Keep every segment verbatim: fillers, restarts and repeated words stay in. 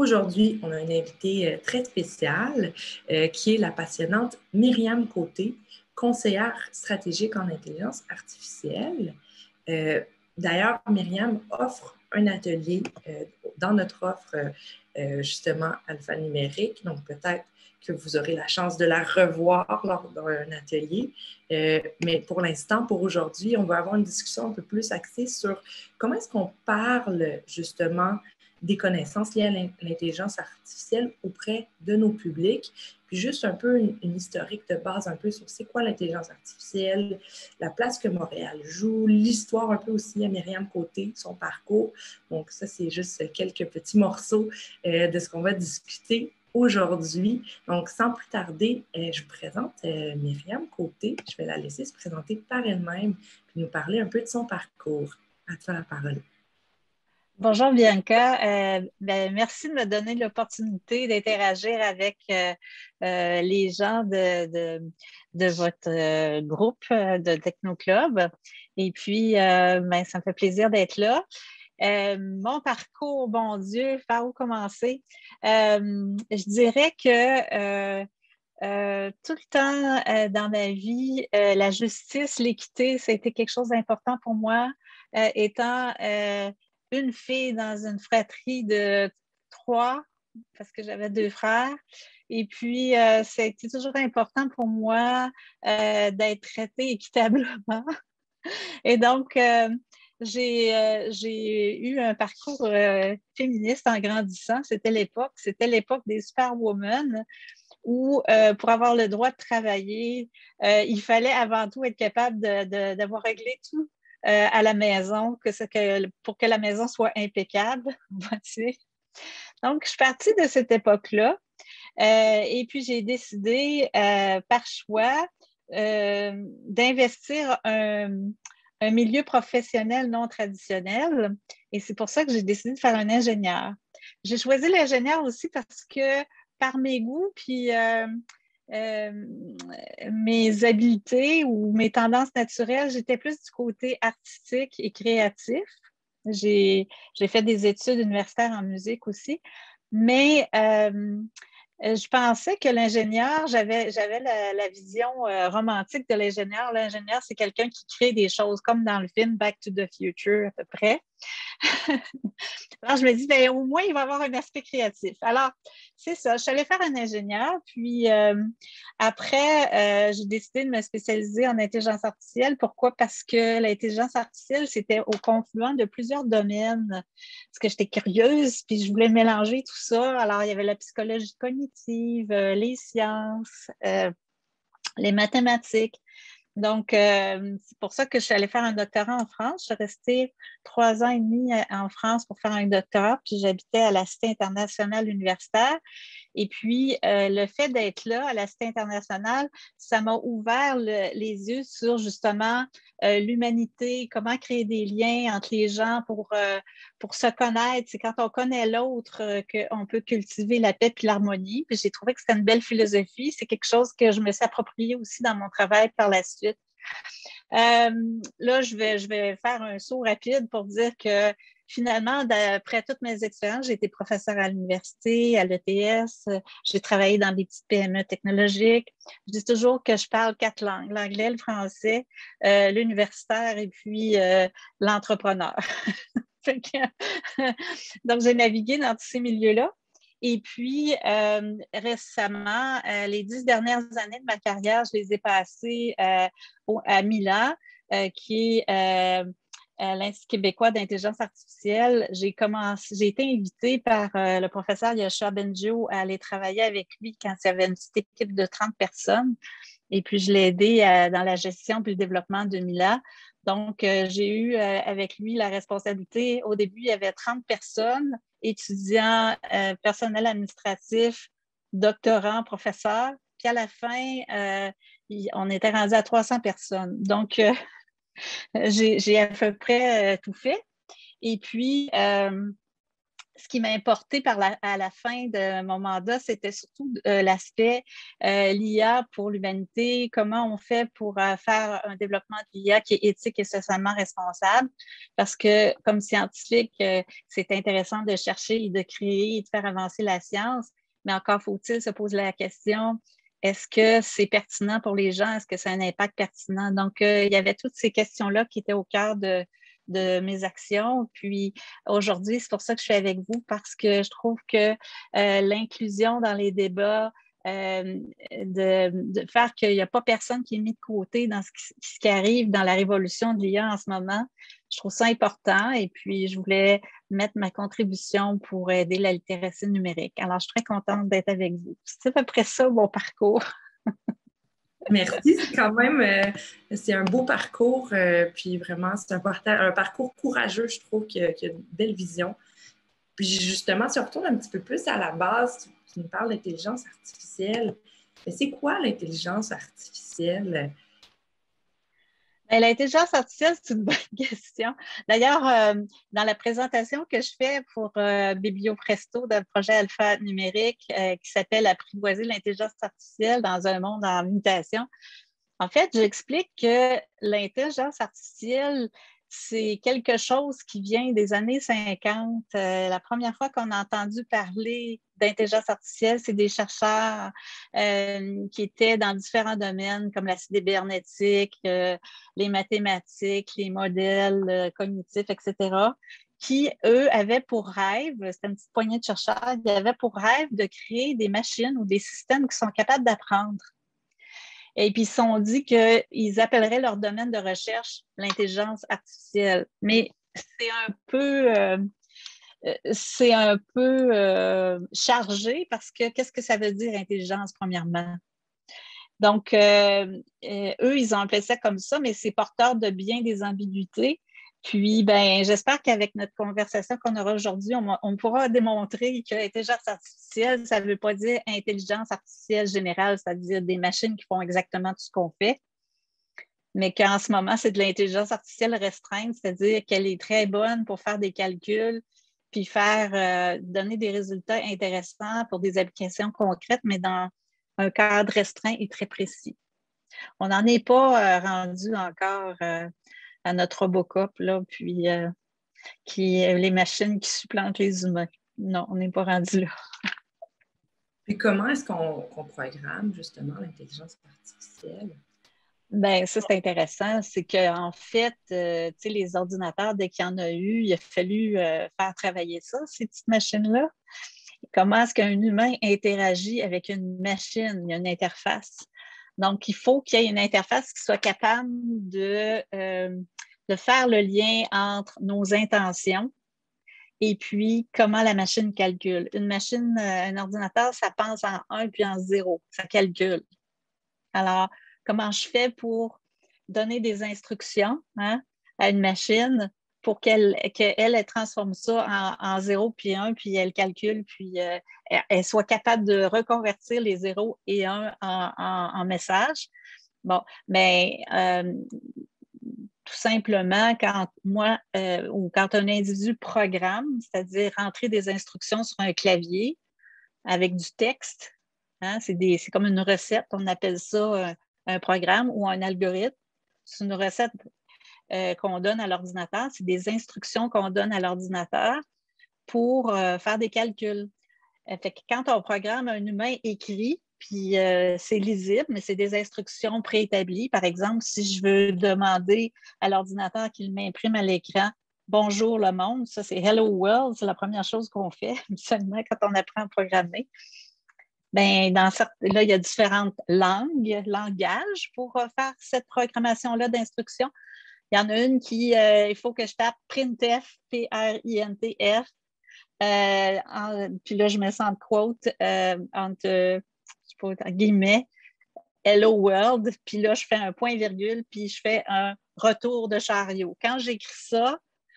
Aujourd'hui, on a une invitée très spéciale euh, qui est la passionnante Myriam Côté, conseillère stratégique en intelligence artificielle. Euh, D'ailleurs, Myriam offre un atelier euh, dans notre offre euh, justement alphanumérique, donc peut-être que vous aurez la chance de la revoir lors d'un atelier. Euh, mais pour l'instant, pour aujourd'hui, on va avoir une discussion un peu plus axée sur comment est-ce qu'on parle justement des connaissances liées à l'intelligence artificielle auprès de nos publics. Puis juste un peu une, une historique de base un peu sur c'est quoi l'intelligence artificielle, la place que Montréal joue, l'histoire un peu aussi à Myriam Côté, son parcours. Donc ça, c'est juste quelques petits morceaux euh, de ce qu'on va discuter aujourd'hui. Donc, sans plus tarder, euh, je vous présente euh, Myriam Côté. Je vais la laisser se présenter par elle-même puis nous parler un peu de son parcours. À toi la parole. Bonjour Bianca, euh, ben, merci de me donner l'opportunité d'interagir avec euh, euh, les gens de, de, de votre euh, groupe de Technoclub. Et puis, euh, ben, ça me fait plaisir d'être là. Euh, mon parcours, bon Dieu, par où commencer? Euh, je dirais que euh, euh, tout le temps euh, dans ma vie, euh, la justice, l'équité, ça a été quelque chose d'important pour moi, euh, étant euh, une fille dans une fratrie de trois, parce que j'avais deux frères. Et puis, euh, ça a été toujours important pour moi euh, d'être traitée équitablement. Et donc, euh, j'ai, euh, j'ai eu un parcours euh, féministe en grandissant. C'était l'époque, c'était l'époque des superwomen où euh, pour avoir le droit de travailler, euh, il fallait avant tout être capable de, de, d'avoir réglé tout euh, à la maison, que ce, que, pour que la maison soit impeccable. Donc, je suis partie de cette époque-là euh, et puis j'ai décidé euh, par choix euh, d'investir un, un milieu professionnel non traditionnel et c'est pour ça que j'ai décidé de faire un ingénieur. J'ai choisi l'ingénieur aussi parce que par mes goûts, puis euh, euh, mes habiletés ou mes tendances naturelles, j'étais plus du côté artistique et créatif. J'ai, j'ai fait des études universitaires en musique aussi, mais euh, je pensais que l'ingénieur, j'avais, j'avais la, la vision euh, romantique de l'ingénieur. L'ingénieur, c'est quelqu'un qui crée des choses, comme dans le film Back to the Future, à peu près. Alors, je me dis, ben, au moins, il va avoir un aspect créatif. Alors, c'est ça. Je suis allée faire un ingénieur, puis euh, après, euh, j'ai décidé de me spécialiser en intelligence artificielle. Pourquoi? Parce que l'intelligence artificielle, c'était au confluent de plusieurs domaines. Parce que j'étais curieuse, puis je voulais mélanger tout ça. Alors, il y avait la psychologie cognitive, euh, les sciences, euh, les mathématiques. Donc, euh, c'est pour ça que je suis allée faire un doctorat en France. Je suis restée trois ans et demi en France pour faire un doctorat, puis j'habitais à la Cité internationale universitaire. Et puis, euh, le fait d'être là, à la Cité internationale, ça m'a ouvert le, les yeux sur justement euh, l'humanité, comment créer des liens entre les gens pour, euh, pour se connaître. C'est quand on connaît l'autre euh, qu'on peut cultiver la paix et l'harmonie. Puis j'ai trouvé que c'était une belle philosophie. C'est quelque chose que je me suis approprié aussi dans mon travail par la suite. Euh, là, je vais, je vais faire un saut rapide pour dire que finalement, d'après toutes mes expériences, j'ai été professeure à l'université, à l'E T S, j'ai travaillé dans des petites P M E technologiques. Je dis toujours que je parle quatre langues, l'anglais, le français, euh, l'universitaire et puis euh, l'entrepreneur. Donc, j'ai navigué dans tous ces milieux-là. Et puis, euh, récemment, euh, les dix dernières années de ma carrière, je les ai passées euh, au, à Milan, euh, qui est euh, l'Institut québécois d'intelligence artificielle. J'ai commencé, j'ai été invitée par euh, le professeur Yoshua Bengio à aller travailler avec lui quand il y avait une petite équipe de trente personnes. Et puis, je l'ai aidé euh, dans la gestion puis le développement de Milan. Donc, euh, j'ai eu euh, avec lui la responsabilité. Au début, il y avait trente personnes, étudiants, euh, personnel administratif, doctorants, professeurs. Puis à la fin, euh, il, on était rendu à trois cents personnes. Donc, euh, j'ai, j'ai à peu près euh, tout fait. Et puis, euh, ce qui m'a importé par la, à la fin de mon mandat, c'était surtout euh, l'aspect euh, l'I A pour l'humanité, comment on fait pour euh, faire un développement de l'I A qui est éthique et socialement responsable. Parce que comme scientifique, euh, c'est intéressant de chercher et de créer et de faire avancer la science, mais encore faut-il se poser la question, est-ce que c'est pertinent pour les gens? Est-ce que ça a un impact pertinent? Donc, euh, il y avait toutes ces questions-là qui étaient au cœur de, de mes actions. Puis aujourd'hui, c'est pour ça que je suis avec vous, parce que je trouve que euh, l'inclusion dans les débats, euh, de, de faire qu'il n'y a pas personne qui est mis de côté dans ce qui, ce qui arrive dans la révolution de l'I A en ce moment, je trouve ça important. Et puis, je voulais mettre ma contribution pour aider la littératie numérique. Alors, je suis très contente d'être avec vous. C'est à peu près ça, mon parcours. Merci, c'est quand même, euh, c'est un beau parcours, euh, puis vraiment, c'est un, un parcours courageux, je trouve, qui a, qui a une belle vision. Puis justement, si on retourne un petit peu plus à la base, tu, tu nous parles d'intelligence artificielle. Mais c'est quoi l'intelligence artificielle? L'intelligence artificielle, c'est une bonne question. D'ailleurs, euh, dans la présentation que je fais pour euh, Bibliopresto d'un projet alpha numérique euh, qui s'appelle Apprivoiser l'intelligence artificielle dans un monde en mutation, en fait, j'explique que l'intelligence artificielle, c'est quelque chose qui vient des années cinquante. Euh, la première fois qu'on a entendu parler d'intelligence artificielle, c'est des chercheurs euh, qui étaient dans différents domaines comme la cybernétique, euh, les mathématiques, les modèles euh, cognitifs, et cetera, qui, eux, avaient pour rêve, c'était une petite poignée de chercheurs, ils avaient pour rêve de créer des machines ou des systèmes qui sont capables d'apprendre. Et puis, ils se sont dit qu'ils appelleraient leur domaine de recherche l'intelligence artificielle. Mais c'est un peu, euh, c'est un peu euh, chargé parce que qu'est-ce que ça veut dire intelligence, premièrement? Donc, euh, euh, eux, ils ont appelé ça comme ça, mais c'est porteur de bien des ambiguïtés. Puis, ben, j'espère qu'avec notre conversation qu'on aura aujourd'hui, on, on pourra démontrer que l'intelligence artificielle, ça ne veut pas dire intelligence artificielle générale, c'est-à-dire des machines qui font exactement tout ce qu'on fait, mais qu'en ce moment, c'est de l'intelligence artificielle restreinte, c'est-à-dire qu'elle est très bonne pour faire des calculs, puis faire euh, donner des résultats intéressants pour des applications concrètes, mais dans un cadre restreint et très précis. On n'en est pas euh, rendu encore euh, à notre Robocop, là, puis euh, qui, euh, les machines qui supplantent les humains. Non, on n'est pas rendu là. Puis comment est-ce qu'on qu'on programme justement l'intelligence artificielle? Bien, ça, c'est intéressant. C'est qu'en fait, euh, tu sais, les ordinateurs, dès qu'il y en a eu, il a fallu euh, faire travailler ça, ces petites machines-là. Comment est-ce qu'un humain interagit avec une machine? Il y a une interface. Donc, il faut qu'il y ait une interface qui soit capable de, euh, de faire le lien entre nos intentions et puis comment la machine calcule. Une machine, un ordinateur, ça pense en un puis en zéro. Ça calcule. Alors, comment je fais pour donner des instructions hein, à une machine pour qu'elle, qu'elle elle transforme ça en, en zéro puis un, puis elle calcule, puis euh, elle soit capable de reconvertir les zéros et un en, en, en messages. Bon, mais euh, tout simplement, quand moi euh, ou quand un individu programme, c'est-à-dire rentrer des instructions sur un clavier avec du texte, hein, c'est, des, c'est comme une recette, on appelle ça un, un programme ou un algorithme. C'est une recette euh, qu'on donne à l'ordinateur, c'est des instructions qu'on donne à l'ordinateur pour euh, faire des calculs. Euh, fait que quand on programme, un humain écrit, puis euh, c'est lisible, mais c'est des instructions préétablies. Par exemple, si je veux demander à l'ordinateur qu'il m'imprime à l'écran « Bonjour le monde », ça c'est « Hello world », c'est la première chose qu'on fait seulement quand on apprend à programmer. Bien, dans cette, là, il y a différentes langues, langages pour euh, faire cette programmation-là d'instructions. Il y en a une qui, euh, il faut que je tape printf, P R I N T F. Euh, en, puis là, je mets ça en quote, euh, entre, euh, je sais pas, entre guillemets, Hello World. Puis là, je fais un point virgule, puis je fais un retour de chariot. Quand j'écris ça,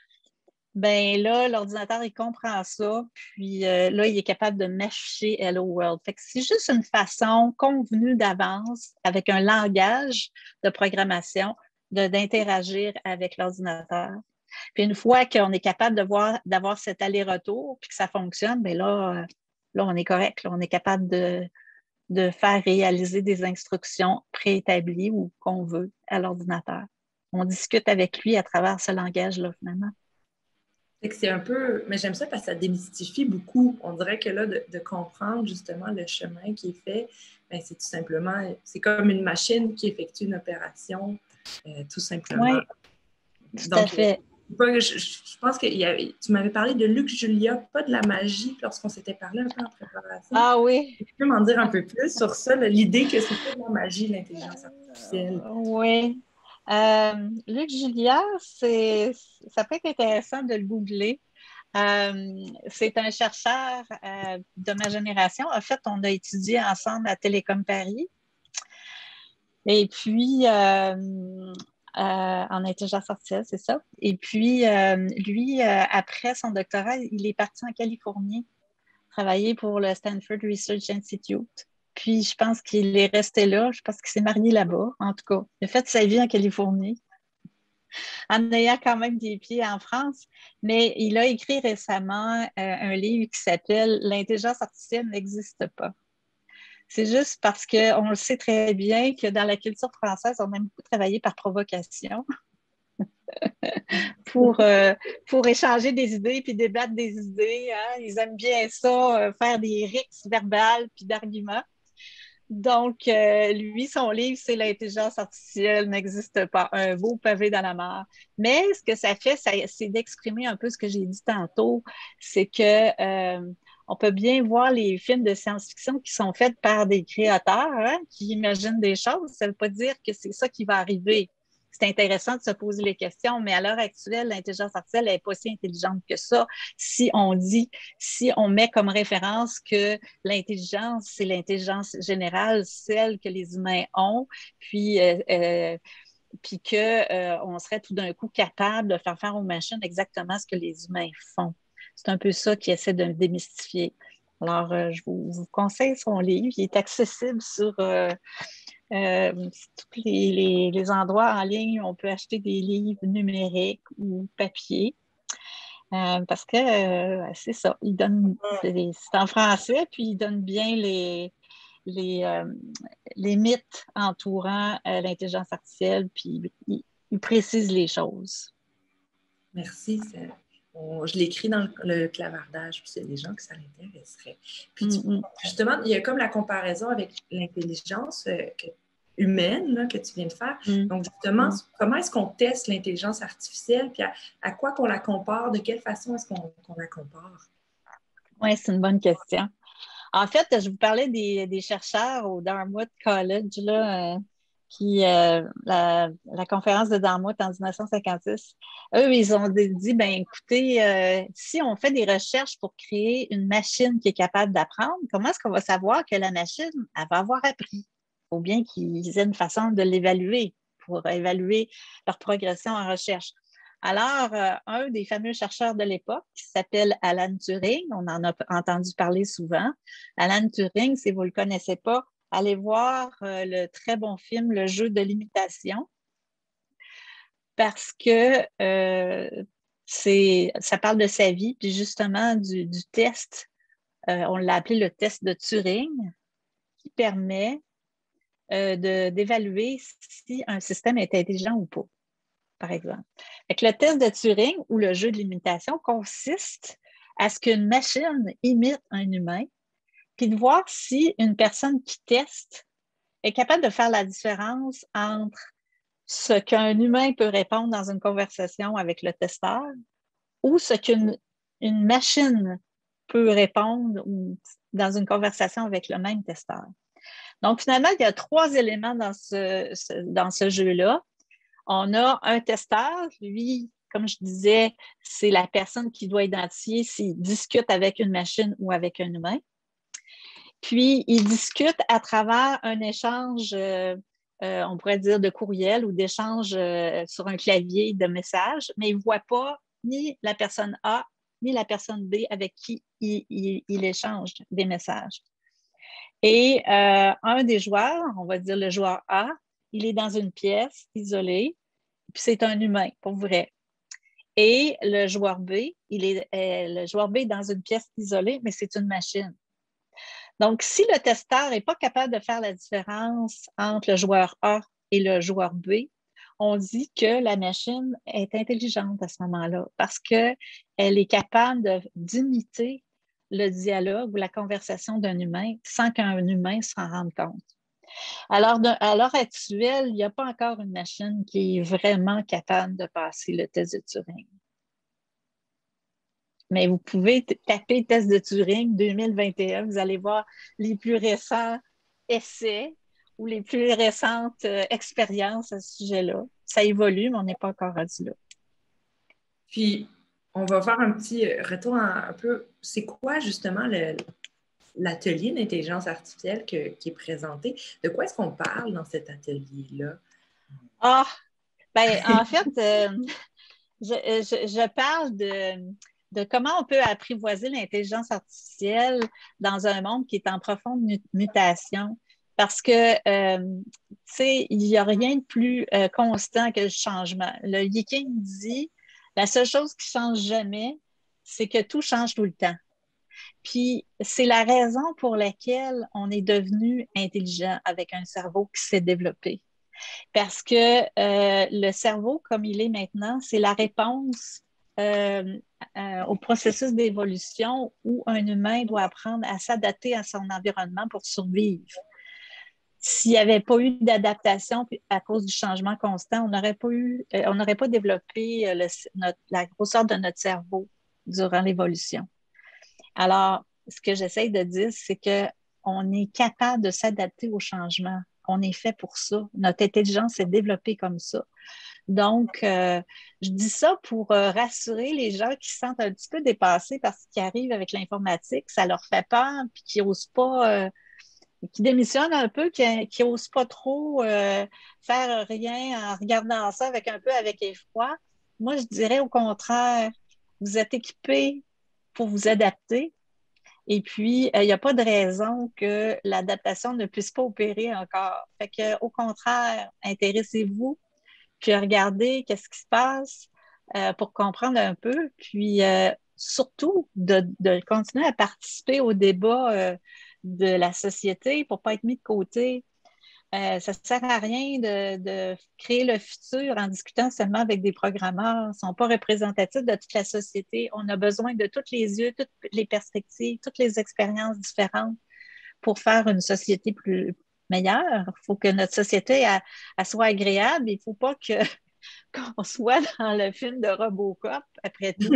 ben là, l'ordinateur, il comprend ça, puis euh, là, il est capable de m'afficher Hello World. Fait que c'est juste une façon convenue d'avance avec un langage de programmation de, d'interagir avec l'ordinateur. Puis une fois qu'on est capable de voir, d'avoir cet aller-retour, puis que ça fonctionne, bien là, là, on est correct. Là, on est capable de, de faire réaliser des instructions préétablies ou qu'on veut à l'ordinateur. On discute avec lui à travers ce langage-là, finalement. C'est un peu, mais j'aime ça parce que ça démystifie beaucoup. On dirait que là, de, de comprendre justement le chemin qui est fait, ben, c'est tout simplement, c'est comme une machine qui effectue une opération, euh, tout simplement. Oui, tout Donc, à fait. euh, je, je pense que il y a, tu m'avais parlé de Luc Julia, pas de la magie, lorsqu'on s'était parlé un peu en préparation. Ah oui. Tu peux m'en dire un peu plus sur ça, l'idée que c'est pas de la magie, l'intelligence artificielle? Euh, oui. Euh, Luc Julia, c'est, ça peut être intéressant de le googler. Euh, c'est un chercheur euh, de ma génération. En fait, on a étudié ensemble à Télécom Paris. Et puis, euh, euh, en intelligence artificielle, c'est ça. Et puis, euh, lui, euh, après son doctorat, il est parti en Californie travailler pour le Stanford Research Institute. Puis, je pense qu'il est resté là. Je pense qu'il s'est marié là-bas, en tout cas. Il a fait sa vie en Californie, en ayant quand même des pieds en France. Mais il a écrit récemment euh, un livre qui s'appelle « L'intelligence artificielle n'existe pas ». C'est juste parce qu'on le sait très bien que dans la culture française, on aime beaucoup travailler par provocation pour, euh, pour échanger des idées puis débattre des idées. Hein. Ils aiment bien ça, euh, faire des rixes verbales puis d'arguments. Donc, euh, lui, son livre, c'est l'intelligence artificielle n'existe pas, un beau pavé dans la mare. Mais ce que ça fait, ça, c'est d'exprimer un peu ce que j'ai dit tantôt, c'est que euh, on peut bien voir les films de science-fiction qui sont faits par des créateurs hein, qui imaginent des choses. Ça ne veut pas dire que c'est ça qui va arriver. C'est intéressant de se poser les questions, mais à l'heure actuelle, l'intelligence artificielle n'est pas si intelligente que ça. Si on dit, si on met comme référence que l'intelligence, c'est l'intelligence générale, celle que les humains ont, puis, euh, euh, puis qu'on euh, serait tout d'un coup capable de faire faire aux machines exactement ce que les humains font. C'est un peu ça qui essaie de démystifier. Alors, euh, je vous, vous conseille son livre. Il est accessible sur euh, euh, tous les, les, les endroits en ligne où on peut acheter des livres numériques ou papier. Euh, parce que euh, c'est ça, il donne, c'est en français, puis il donne bien les, les, euh, les mythes entourant euh, l'intelligence artificielle, puis il, il précise les choses. Merci. On, je l'écris dans le, le clavardage, puis il y a des gens que ça l'intéresserait. Puis tu, Mm-hmm. justement, il y a comme la comparaison avec l'intelligence euh, que, humaine là, que tu viens de faire. Mm-hmm. Donc, justement, mm-hmm. comment est-ce qu'on teste l'intelligence artificielle, puis à, à quoi qu'on la compare, de quelle façon est-ce qu'on, qu'on la compare? Oui, c'est une bonne question. En fait, je vous parlais des, des chercheurs au Dartmouth College, là, euh, qui, euh, la, la conférence de Dartmouth en dix-neuf cent cinquante-six. Eux, ils ont dit, ben écoutez, euh, si on fait des recherches pour créer une machine qui est capable d'apprendre, comment est-ce qu'on va savoir que la machine, elle va avoir appris? Il faut bien qu'ils aient une façon de l'évaluer pour évaluer leur progression en recherche. Alors, euh, un des fameux chercheurs de l'époque, qui s'appelle Alan Turing, on en a entendu parler souvent. Alan Turing, si vous ne le connaissez pas, allez voir euh, le très bon film Le jeu de l'imitation, parce que euh, c'est, ça parle de sa vie, puis justement du, du test, euh, on l'a appelé le test de Turing, qui permet euh, de, d'évaluer si un système est intelligent ou pas, par exemple. Fait que le test de Turing ou le jeu de l'imitation consiste à ce qu'une machine imite un humain, puis de voir si une personne qui teste est capable de faire la différence entre ce qu'un humain peut répondre dans une conversation avec le testeur ou ce qu'une une machine peut répondre dans une conversation avec le même testeur. Donc, finalement, il y a trois éléments dans ce, ce, dans ce jeu-là. On a un testeur, lui, comme je disais, c'est la personne qui doit identifier s'il discute avec une machine ou avec un humain. Puis, il discute à travers un échange, euh, euh, on pourrait dire de courriel ou d'échange euh, sur un clavier de messages, mais il ne voit pas ni la personne A ni la personne B avec qui il, il, il échange des messages. Et euh, un des joueurs, on va dire le joueur A, il est dans une pièce isolée, puis c'est un humain, pour vrai. Et le joueur B, il est, euh, le joueur B est dans une pièce isolée, mais c'est une machine. Donc, si le testeur n'est pas capable de faire la différence entre le joueur A et le joueur B, on dit que la machine est intelligente à ce moment-là parce qu'elle est capable de, d'imiter le dialogue ou la conversation d'un humain sans qu'un humain s'en rende compte. Alors, de, à l'heure actuelle, il n'y a pas encore une machine qui est vraiment capable de passer le test de Turing. Mais vous pouvez t- taper test de Turing deux mille vingt et un, vous allez voir les plus récents essais ou les plus récentes euh, expériences à ce sujet-là. Ça évolue, mais on n'est pas encore rendu là. Puis, on va faire un petit retour un, un peu. C'est quoi justement le, l'atelier d'intelligence artificielle que, qui est présenté? De quoi est-ce qu'on parle dans cet atelier-là? Ah, ben en fait, euh, je, je, je parle de, de comment on peut apprivoiser l'intelligence artificielle dans un monde qui est en profonde mutation. Parce que, euh, tu sais, il n'y a rien de plus euh, constant que le changement. Le Yiking dit, la seule chose qui ne change jamais, c'est que tout change tout le temps. Puis, c'est la raison pour laquelle on est devenu intelligent avec un cerveau qui s'est développé. Parce que euh, le cerveau, comme il est maintenant, c'est la réponse euh, euh, au processus d'évolution où un humain doit apprendre à s'adapter à son environnement pour survivre. S'il n'y avait pas eu d'adaptation à cause du changement constant, on n'aurait pas eu, euh, on n'aurait pas développé euh, le, notre, la grosseur de notre cerveau durant l'évolution. Alors, ce que j'essaie de dire, c'est qu'on est capable de s'adapter au changement. On est fait pour ça. Notre intelligence est développée comme ça. Donc, euh, je dis ça pour euh, rassurer les gens qui se sentent un petit peu dépassés parce qu'ils arrivent avec l'informatique, ça leur fait peur, puis qui n'osent pas, euh, qui démissionnent un peu, qui n'osent pas trop euh, faire rien en regardant ça avec un peu avec effroi. Moi, je dirais au contraire, vous êtes équipés pour vous adapter. Et puis, il euh, n'y a pas de raison que l'adaptation ne puisse pas opérer encore. Fait que, au contraire, intéressez-vous, puis regardez qu'est-ce qui se passe euh, pour comprendre un peu, puis euh, surtout de, de, continuer à participer au débat euh, de la société pour ne pas être mis de côté. Euh, ça ne sert à rien de, de créer le futur en discutant seulement avec des programmeurs. Ils ne sont pas représentatifs de toute la société. On a besoin de tous les yeux, toutes les perspectives, toutes les expériences différentes pour faire une société plus meilleure. Il faut que notre société elle, elle soit agréable. Il ne faut pas que, qu'on soit dans le film de Robocop, après tout.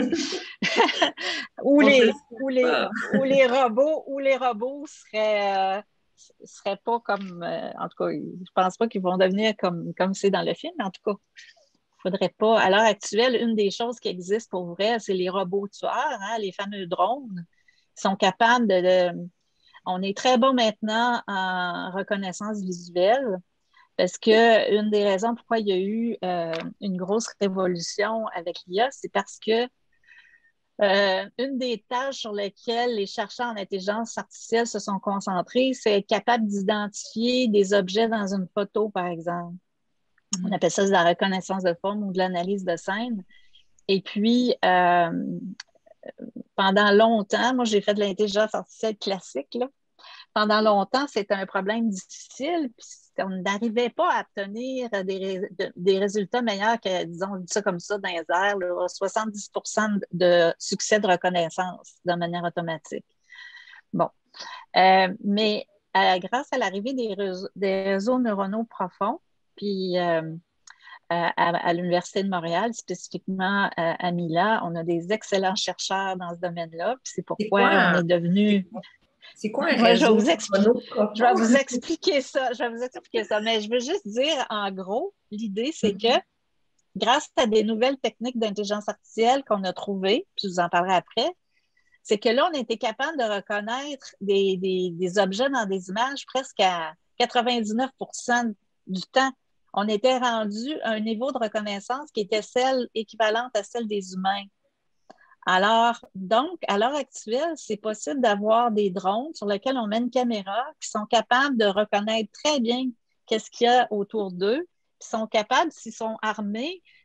où, les, où, les, où les robots, où les robots seraient... Euh, serait pas comme, euh, en tout cas, je pense pas qu'ils vont devenir comme comme c'est dans le film, mais en tout cas, il faudrait pas. À l'heure actuelle, une des choses qui existent pour vrai, c'est les robots tueurs, hein, les fameux drones. Ils sont capables de, de... On est très bon maintenant en reconnaissance visuelle parce que une des raisons pourquoi il y a eu euh, une grosse révolution avec l'I A, c'est parce que Euh, une des tâches sur lesquelles les chercheurs en intelligence artificielle se sont concentrés, c'est être capable d'identifier des objets dans une photo, par exemple. Mm-hmm. On appelle ça de la reconnaissance de forme ou de l'analyse de scène. Et puis, euh, pendant longtemps, moi, j'ai fait de l'intelligence artificielle classique, là. Pendant longtemps, c'était un problème difficile, puis on n'arrivait pas à obtenir des, des résultats meilleurs que, disons, on dit ça comme ça, dans les airs, là, soixante-dix pour cent de succès de reconnaissance de manière automatique. Bon. Euh, mais euh, grâce à l'arrivée des réseaux, des réseaux neuronaux profonds, puis euh, à, à l'Université de Montréal, spécifiquement à, à Mila, on a des excellents chercheurs dans ce domaine-là, puis c'est pourquoi c'est on est devenu... C'est quoi un Moi, réseau je vais, vous expliquer, je vais vous expliquer ça. Je vais vous expliquer ça. Mais je veux juste dire, en gros, l'idée, c'est que grâce à des nouvelles techniques d'intelligence artificielle qu'on a trouvées, puis je vous en parlerai après, c'est que là, on était capable de reconnaître des, des, des objets dans des images presque à quatre-vingt-dix-neuf pour cent du temps. On était rendu à un niveau de reconnaissance qui était celle équivalente à celle des humains. Alors, donc, à l'heure actuelle, c'est possible d'avoir des drones sur lesquels on met une caméra qui sont capables de reconnaître très bien qu'est-ce qu'il y a autour d'eux, qui sont capables, s'ils sont armés,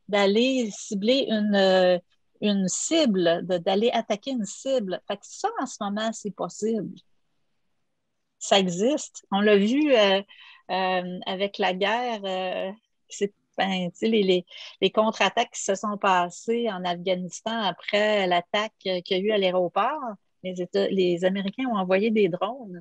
d'aller cibler une, euh, une cible, de- d'aller attaquer une cible. Fait que ça, en ce moment, c'est possible. Ça existe. On l'a vu euh, euh, avec la guerre, euh, c'est, ben, tu sais, les, les, les contre-attaques qui se sont passées en Afghanistan après l'attaque qu'il y a eu à l'aéroport. Les, États- les Américains ont envoyé des drones,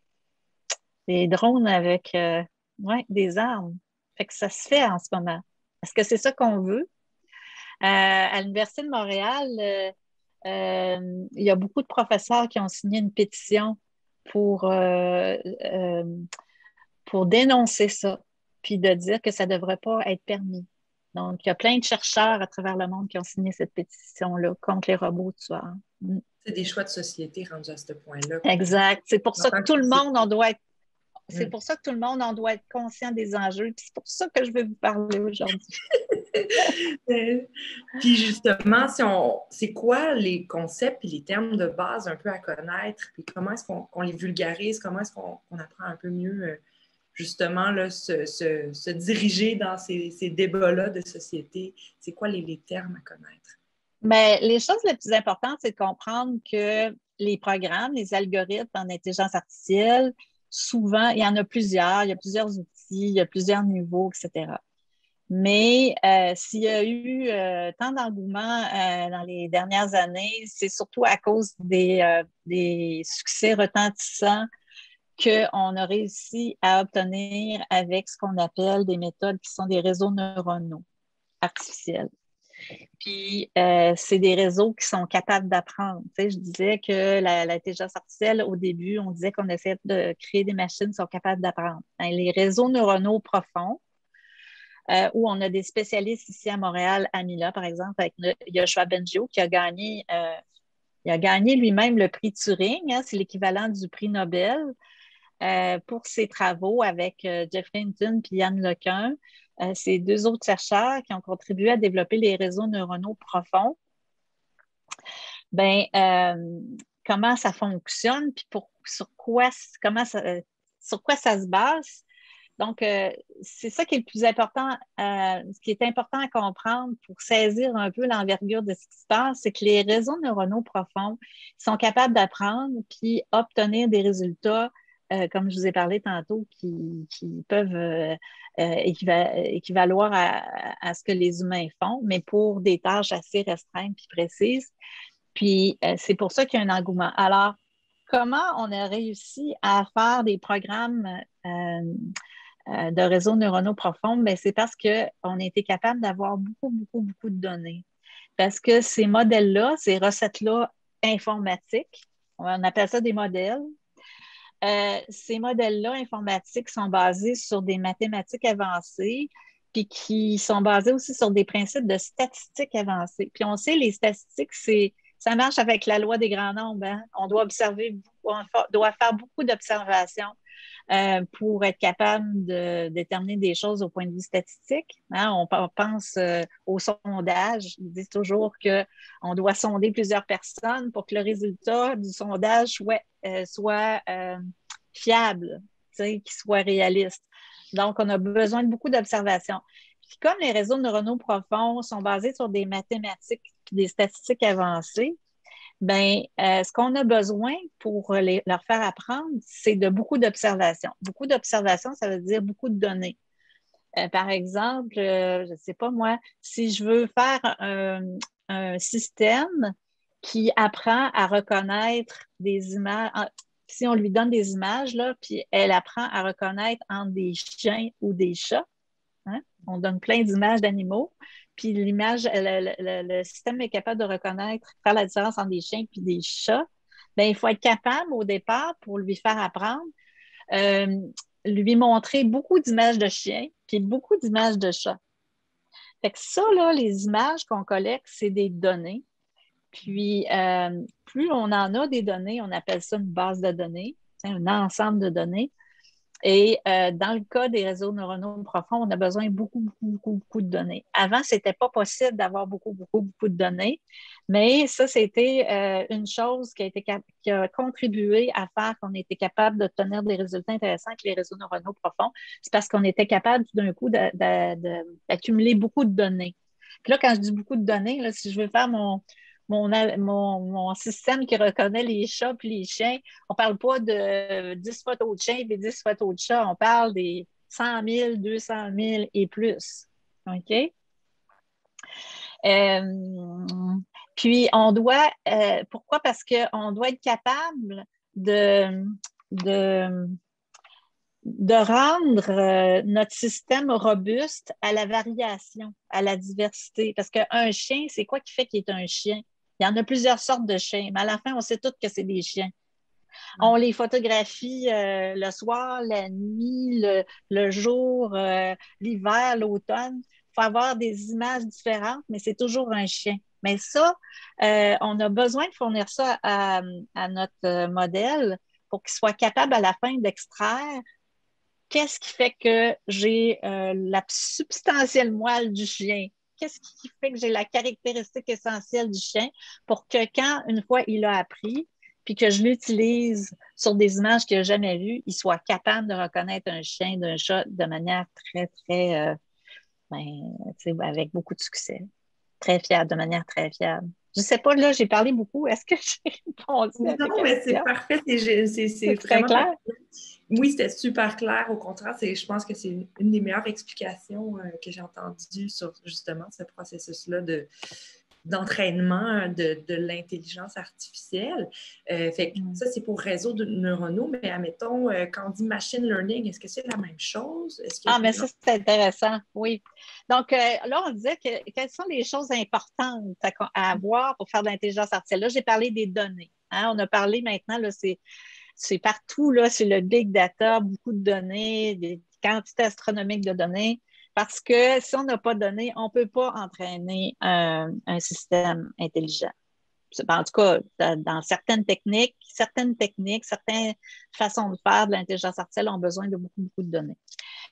des drones avec euh, ouais, des armes. Fait que ça se fait en ce moment. Est-ce que c'est ça qu'on veut? Euh, à l'Université de Montréal, euh, euh, il y a beaucoup de professeurs qui ont signé une pétition pour, euh, euh, pour dénoncer ça, puis de dire que ça ne devrait pas être permis. Donc, il y a plein de chercheurs à travers le monde qui ont signé cette pétition-là contre les robots tueurs. Mm. C'est des choix de société rendus à ce point-là. Qu'on... Exact. C'est pour En ça que tant que tout le monde, société. on doit être c'est Mm. pour ça que tout le monde en doit être conscient des enjeux. Puis c'est pour ça que je vais vous parler aujourd'hui. Euh, Puis justement, si on, c'est quoi les concepts et les termes de base un peu à connaître, puis comment est-ce qu'on, qu'on les vulgarise, comment est-ce qu'on, qu'on apprend un peu mieux euh, justement là, se, se, se diriger dans ces, ces débats-là de société? C'est quoi les, les termes à connaître? Mais les choses les plus importantes, c'est de comprendre que les programmes, les algorithmes en intelligence artificielle, souvent, il y en a plusieurs, il y a plusieurs outils, il y a plusieurs niveaux, et cetera. Mais euh, s'il y a eu euh, tant d'engouement euh, dans les dernières années, c'est surtout à cause des, euh, des succès retentissants qu'on a réussi à obtenir avec ce qu'on appelle des méthodes qui sont des réseaux neuronaux artificiels. Puis, euh, c'est des réseaux qui sont capables d'apprendre. Tu sais, je disais que la, l'intelligence artificielle, au début, on disait qu'on essayait de créer des machines qui sont capables d'apprendre. Hein, les réseaux neuronaux profonds, euh, où on a des spécialistes ici à Montréal, à Mila, par exemple, avec le, Yoshua Bengio, qui a gagné, euh, il a gagné lui-même le prix Turing, hein, c'est l'équivalent du prix Nobel, euh, pour ses travaux avec euh, Jeffrey Hinton et Yann Lequin. Euh, c'est deux autres chercheurs qui ont contribué à développer les réseaux neuronaux profonds. Ben, euh, comment ça fonctionne, puis pour, sur, quoi, comment ça, sur quoi ça se base. Donc, euh, c'est ça qui est le plus important, euh, ce qui est important à comprendre pour saisir un peu l'envergure de ce qui se passe, c'est que les réseaux neuronaux profonds sont capables d'apprendre puis obtenir des résultats, euh, comme je vous ai parlé tantôt, qui, qui peuvent euh, euh, équiva- équivaloir à, à ce que les humains font, mais pour des tâches assez restreintes puis précises. Puis, euh, c'est pour ça qu'il y a un engouement. Alors, comment on a réussi à faire des programmes euh, euh, de réseaux neuronaux profonds? Bien, c'est parce qu'on a été capable d'avoir beaucoup, beaucoup, beaucoup de données. Parce que ces modèles-là, ces recettes-là informatiques, on appelle ça des modèles, euh, ces modèles-là informatiques sont basés sur des mathématiques avancées, puis qui sont basés aussi sur des principes de statistiques avancées. Puis on sait, les statistiques, c'est, ça marche avec la loi des grands nombres. Hein? On doit observer, on doit faire beaucoup d'observations euh, pour être capable de déterminer des choses au point de vue statistique. Hein? On, on pense euh, au sondage. Ils disent toujours qu'on doit sonder plusieurs personnes pour que le résultat du sondage soit, euh, soit euh, fiable, qu'il soit réaliste. Donc, on a besoin de beaucoup d'observations. Puis comme les réseaux neuronaux profonds sont basés sur des mathématiques et des statistiques avancées, ben, euh, ce qu'on a besoin pour les, leur faire apprendre, c'est de beaucoup d'observations. Beaucoup d'observations, ça veut dire beaucoup de données. Euh, par exemple, euh, je ne sais pas moi, si je veux faire un, un système qui apprend à reconnaître des images, si on lui donne des images, là, puis elle apprend à reconnaître entre des chiens ou des chats, hein? On donne plein d'images d'animaux, puis l'image, le, le, le, système est capable de reconnaître, faire la différence entre des chiens et des chats. Bien, il faut être capable au départ pour lui faire apprendre, euh, lui montrer beaucoup d'images de chiens puis beaucoup d'images de chats. Fait que ça, là, les images qu'on collecte, c'est des données. Puis, euh, plus on en a des données, on appelle ça une base de données, un ensemble de données. Et euh, dans le cas des réseaux neuronaux profonds, on a besoin de beaucoup, beaucoup, beaucoup, beaucoup de données. Avant, ce n'était pas possible d'avoir beaucoup, beaucoup, beaucoup de données, mais ça, c'était euh, une chose qui a, été cap- qui a contribué à faire qu'on était capable d'obtenir des résultats intéressants avec les réseaux neuronaux profonds. C'est parce qu'on était capable tout d'un coup de, de, de, d'accumuler beaucoup de données. Puis là, quand je dis beaucoup de données, là, si je veux faire mon, mon, mon, mon système qui reconnaît les chats puis les chiens, on ne parle pas de dix photos de chiens et dix photos de chats, on parle des cent mille, deux cent mille et plus. OK? Euh, puis, on doit, euh, pourquoi? Parce qu'on doit être capable de, de, de rendre euh, notre système robuste à la variation, à la diversité. Parce qu'un chien, c'est quoi qui fait qu'il est un chien? Il y en a plusieurs sortes de chiens, mais à la fin, on sait tous que c'est des chiens. On les photographie euh, le soir, la nuit, le, le jour, euh, l'hiver, l'automne. Il faut avoir des images différentes, mais c'est toujours un chien. Mais ça, euh, on a besoin de fournir ça à, à notre modèle pour qu'il soit capable à la fin d'extraire qu'est-ce qui fait que j'ai euh, la substantielle moelle du chien. Qu'est-ce qui fait que j'ai la caractéristique essentielle du chien pour que quand, une fois, il a appris, puis que je l'utilise sur des images qu'il n'a jamais vues, il soit capable de reconnaître un chien d'un chat de manière très, très, euh, ben, avec beaucoup de succès. Très fiable, de manière très fiable. Je ne sais pas, là, j'ai parlé beaucoup. Est-ce que j'ai répondu à ta Non, mais c'est question? parfait. C'est, c'est, c'est très vraiment clair? parfait. Oui, c'était super clair. Au contraire, c'est, je pense que c'est une, une des meilleures explications euh, que j'ai entendues sur justement ce processus-là de, d'entraînement de, de l'intelligence artificielle. Euh, fait que Mm. ça, c'est pour réseau de neuronaux, mais admettons, euh, quand on dit machine learning, est-ce que c'est la même chose? Est-ce Ah, mais que... ça, c'est intéressant, oui. Donc, euh, là, on disait que, quelles sont les choses importantes à, à avoir pour faire de l'intelligence artificielle. Là, j'ai parlé des données. Hein? On a parlé maintenant, là, c'est, c'est partout, là, c'est le big data, beaucoup de données, des quantités astronomiques de données. Parce que si on n'a pas de données, on ne peut pas entraîner un, un système intelligent. En tout cas, dans certaines techniques, certaines techniques, certaines façons de faire de l'intelligence artificielle ont besoin de beaucoup, beaucoup de données.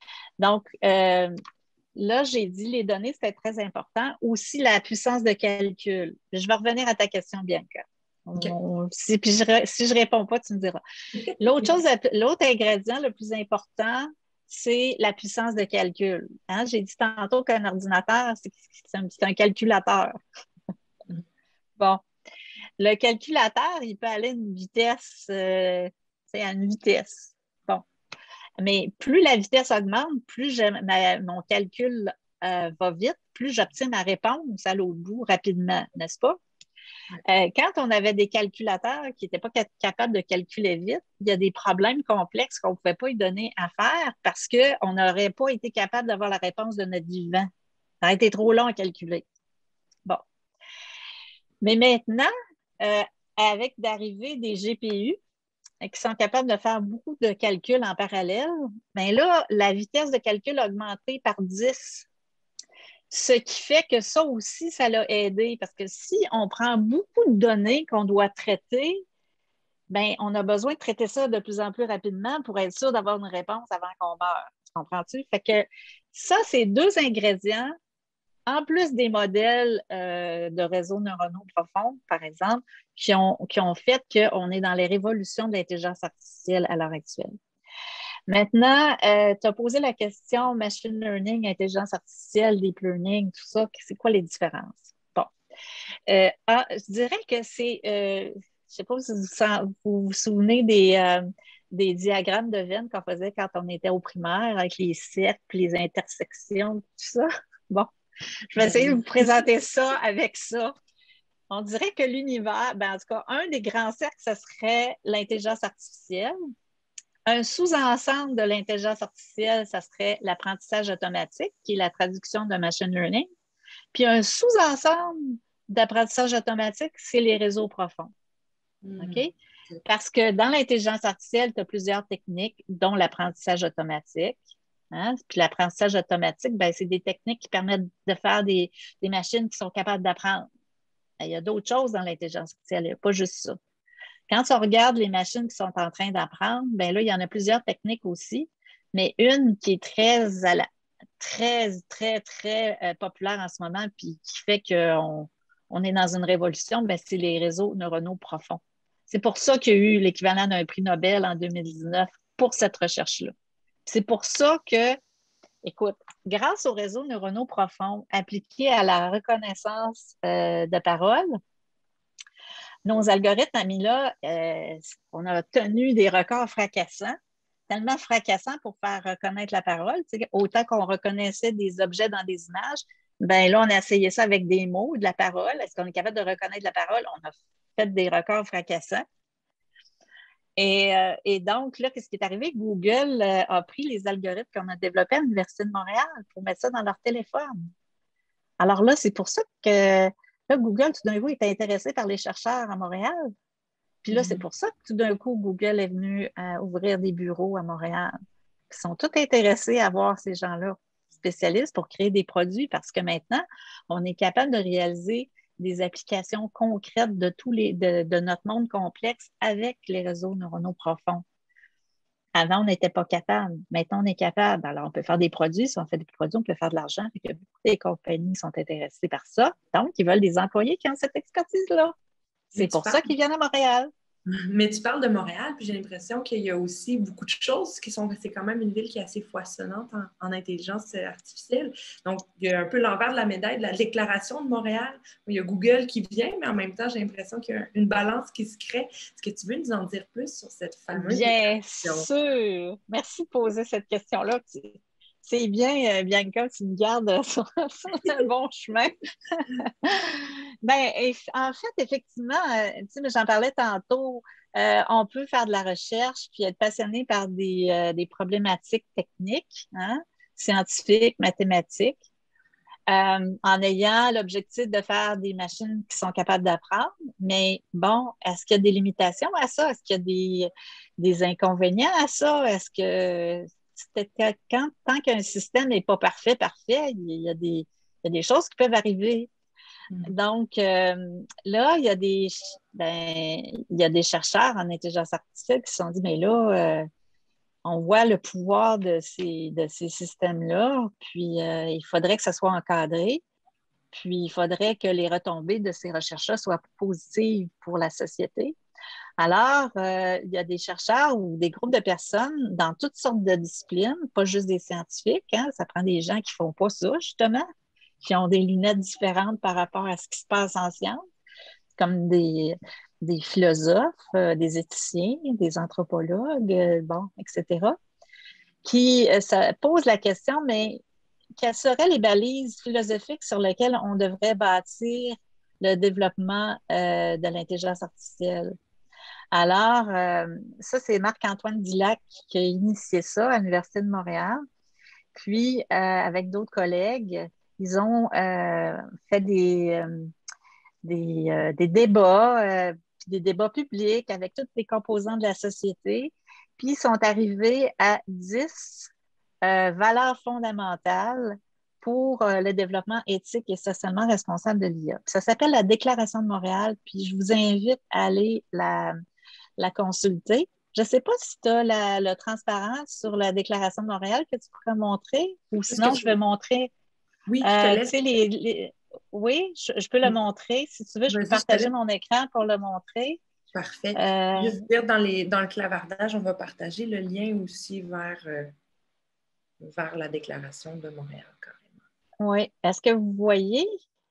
Donc, euh, là, j'ai dit les données, c'était très important. Aussi, la puissance de calcul. Je vais revenir à ta question, Bianca. Okay. On, si, puis je, si je ne réponds pas, tu me diras. L'autre chose, l'autre ingrédient le plus important, c'est la puissance de calcul. Hein? J'ai dit tantôt qu'un ordinateur, c'est, c'est, un, c'est un calculateur. Bon, le calculateur, il peut aller à une vitesse, euh, c'est à une vitesse. Bon. Mais plus la vitesse augmente, plus ma, mon calcul euh, va vite, plus j'obtiens ma réponse à l'autre bout rapidement, n'est-ce pas? Euh, quand on avait des calculateurs qui n'étaient pas capables de calculer vite, il y a des problèmes complexes qu'on ne pouvait pas lui donner à faire parce qu'on n'aurait pas été capable d'avoir la réponse de notre vivant. Ça a été trop long à calculer. Bon. Mais maintenant, euh, avec l'arrivée des G P U, qui sont capables de faire beaucoup de calculs en parallèle, bien là, la vitesse de calcul a augmenté par dix. Ce qui fait que ça aussi, ça l'a aidé. Parce que si on prend beaucoup de données qu'on doit traiter, bien, on a besoin de traiter ça de plus en plus rapidement pour être sûr d'avoir une réponse avant qu'on meure. Tu comprends-tu? Fait que ça, c'est deux ingrédients, en plus des modèles euh, de réseaux neuronaux profonds, par exemple, qui ont, qui ont fait qu'on est dans les révolutions de l'intelligence artificielle à l'heure actuelle. Maintenant, euh, tu as posé la question machine learning, intelligence artificielle, deep learning, tout ça, c'est quoi les différences? Bon. Euh, ah, je dirais que c'est, euh, je ne sais pas si vous vous, vous souvenez des, euh, des diagrammes de Venn qu'on faisait quand on était au primaire avec les cercles, les intersections, tout ça. Bon. Je vais essayer de vous présenter ça avec ça. On dirait que l'univers, ben en tout cas, un des grands cercles, ce serait l'intelligence artificielle. Un sous-ensemble de l'intelligence artificielle, ça serait l'apprentissage automatique, qui est la traduction de machine learning. Puis un sous-ensemble d'apprentissage automatique, c'est les réseaux profonds. Mm-hmm. OK? Parce que dans l'intelligence artificielle, tu as plusieurs techniques, dont l'apprentissage automatique. Hein? Puis l'apprentissage automatique, ben, c'est des techniques qui permettent de faire des, des machines qui sont capables d'apprendre. Il y a d'autres choses dans l'intelligence artificielle, il n'y a pas juste ça. Quand on regarde les machines qui sont en train d'apprendre, ben là, il y en a plusieurs techniques aussi, mais une qui est très, très, très, très euh, populaire en ce moment, puis qui fait qu'on on est dans une révolution, ben, c'est les réseaux neuronaux profonds. C'est pour ça qu'il y a eu l'équivalent d'un prix Nobel en deux mille dix-neuf pour cette recherche-là. C'est pour ça que Écoute, grâce aux réseaux neuronaux profonds appliqués à la reconnaissance euh, de parole, nos algorithmes, Amila, euh, on a obtenu des records fracassants, tellement fracassants pour faire reconnaître la parole. Tu sais, autant qu'on reconnaissait des objets dans des images, ben là, on a essayé ça avec des mots, de la parole. Est-ce qu'on est capable de reconnaître la parole? On a fait des records fracassants. Et, euh, et donc, là, qu'est-ce qui est arrivé? Google euh, a pris les algorithmes qu'on a développés à l'Université de Montréal pour mettre ça dans leur téléphone. Alors là, c'est pour ça que là, Google, tout d'un coup, est intéressé par les chercheurs à Montréal. Puis là, mm-hmm. c'est pour ça que tout d'un coup, Google est venu euh, ouvrir des bureaux à Montréal. Ils sont tous intéressés à voir ces gens-là spécialistes pour créer des produits parce que maintenant, on est capable de réaliser des applications concrètes de, tous les, de, de notre monde complexe avec les réseaux neuronaux profonds. Avant, on n'était pas capable. Maintenant, on est capable. Alors, on peut faire des produits. Si on fait des produits, on peut faire de l'argent. Et que beaucoup de compagnies sont intéressées par ça. Donc, ils veulent des employés qui ont cette expertise-là. C'est pour ça qu'ils viennent à Montréal. Mais tu parles de Montréal, puis j'ai l'impression qu'il y a aussi beaucoup de choses qui sont... C'est quand même une ville qui est assez foisonnante en, en intelligence artificielle. Donc, il y a un peu l'envers de la médaille de la déclaration de Montréal. Il y a Google qui vient, mais en même temps, j'ai l'impression qu'il y a une balance qui se crée. Est-ce que tu veux nous en dire plus sur cette fameuse Bien déclaration? sûr! Merci de poser cette question-là. C'est bien, Bianca, tu me gardes sur, sur un bon chemin. Ben, en fait, effectivement, tu sais, j'en parlais tantôt, euh, on peut faire de la recherche puis être passionné par des, euh, des problématiques techniques, hein, scientifiques, mathématiques, euh, en ayant l'objectif de faire des machines qui sont capables d'apprendre. Mais bon, est-ce qu'il y a des limitations à ça? Est-ce qu'il y a des, des inconvénients à ça? Est-ce que quand, tant qu'un système n'est pas parfait, parfait, il y a des, il y a des choses qui peuvent arriver. Mm. Donc, euh, là, il y, a des, ben, il y a des chercheurs en intelligence artificielle qui se sont dit, mais là, euh, on voit le pouvoir de ces, de ces systèmes-là, puis euh, il faudrait que ça soit encadré, puis il faudrait que les retombées de ces recherches-là soient positives pour la société. Alors, euh, il y a des chercheurs ou des groupes de personnes dans toutes sortes de disciplines, pas juste des scientifiques, hein, ça prend des gens qui ne font pas ça, justement, qui ont des lunettes différentes par rapport à ce qui se passe en sciences, comme des, des philosophes, euh, des éthiciens, des anthropologues, euh, bon, et cetera, qui euh, ça pose la question, mais quelles seraient les balises philosophiques sur lesquelles on devrait bâtir le développement euh, de l'intelligence artificielle? Alors, euh, ça, c'est Marc-Antoine Dillac qui a initié ça à l'Université de Montréal. Puis, euh, avec d'autres collègues, ils ont euh, fait des, euh, des, euh, des débats, euh, des débats publics avec tous les composants de la société. Puis, ils sont arrivés à dix euh, valeurs fondamentales pour euh, le développement éthique et socialement responsable de l'I A. Ça s'appelle la Déclaration de Montréal. Puis, je vous invite à aller la, la consulter. Je ne sais pas si tu as la, la transparence sur la Déclaration de Montréal que tu pourrais montrer, ou sinon je vais montrer. Oui, je te euh, laisse. Les, les... Oui, je, je peux le montrer. Si tu veux, je peux partager mon écran pour le montrer. Parfait. Euh... Juste dire, dans, les, dans le clavardage, on va partager le lien aussi vers, euh, vers la Déclaration de Montréal, carrément. Oui. Est-ce que vous voyez?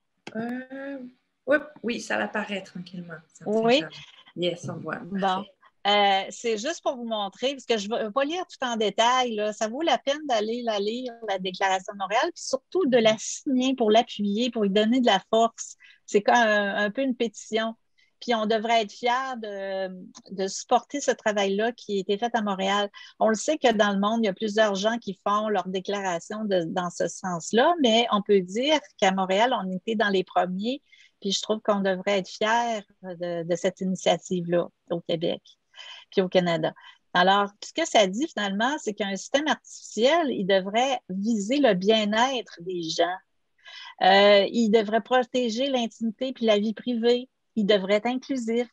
Euh... Oui, oui, ça apparaît tranquillement. Ça oui. Yes, on voit. Bon. Euh, c'est juste pour vous montrer, parce que je ne vais pas lire tout en détail. Là. Ça vaut la peine d'aller la lire, la Déclaration de Montréal, puis surtout de la signer pour l'appuyer, pour lui donner de la force. C'est comme un, un peu une pétition. Puis on devrait être fiers de, de supporter ce travail-là qui a été fait à Montréal. On le sait que dans le monde, il y a plusieurs gens qui font leur déclaration de, dans ce sens-là, mais on peut dire qu'à Montréal, on était dans les premiers, puis je trouve qu'on devrait être fiers de, de cette initiative-là au Québec puis au Canada. Alors, ce que ça dit finalement, c'est qu'un système artificiel, il devrait viser le bien-être des gens. Euh, il devrait protéger l'intimité puis la vie privée. Il devrait être inclusif.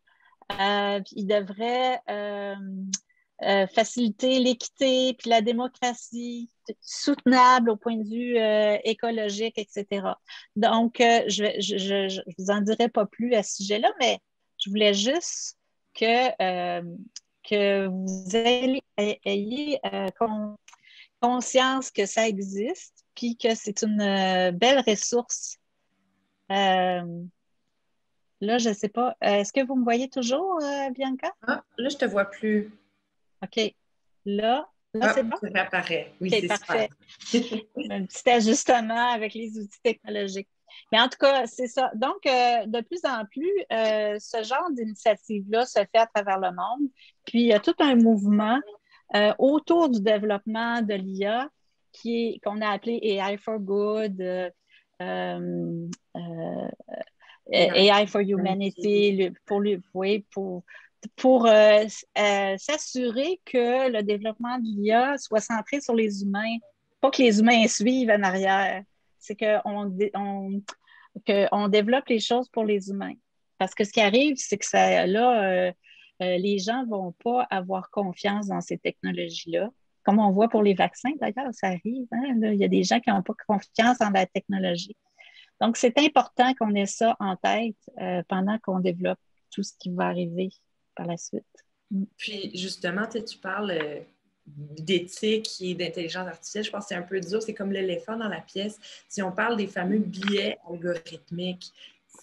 Euh, il devrait euh, euh, faciliter l'équité puis la démocratie, soutenable au point de vue euh, écologique, et cetera. Donc, euh, je ne je, je, je vous en dirai pas plus à ce sujet-là, mais je voulais juste que, euh, que vous ayez, ayez euh, qu'on, conscience que ça existe, puis que c'est une euh, belle ressource. Euh, là, je ne sais pas. Euh, Est-ce que vous me voyez toujours, euh, Bianca? Ah, là, je te vois plus. OK. Là, là, Ah, c'est bon? ça réapparaît. Oui, OK, c'est super. parfait. Un petit ajustement avec les outils technologiques. Mais en tout cas, c'est ça. Donc, euh, de plus en plus, euh, ce genre d'initiative-là se fait à travers le monde. Puis, il y a tout un mouvement euh, autour du développement de l'I A qui est, qu'on a appelé A I for Good, euh, euh, euh, A I for Humanity, le- pour, le, oui, pour, pour euh, euh, s'assurer que le développement de l'I A soit centré sur les humains, pas que les humains suivent en arrière. C'est qu'on on, que on développe les choses pour les humains. Parce que ce qui arrive, c'est que ça, là, euh, euh, les gens ne vont pas avoir confiance dans ces technologies-là. Comme on voit pour les vaccins, d'ailleurs, ça arrive. Hein, là, il y a des gens qui n'ont pas confiance dans la technologie. Donc, c'est important qu'on ait ça en tête euh, pendant qu'on développe tout ce qui va arriver par la suite. Mm. Puis, justement, tu sais, tu parles euh, d'éthique et d'intelligence artificielle. Je pense que c'est un peu dur. C'est comme l'éléphant dans la pièce. Si on parle des fameux biais algorithmiques,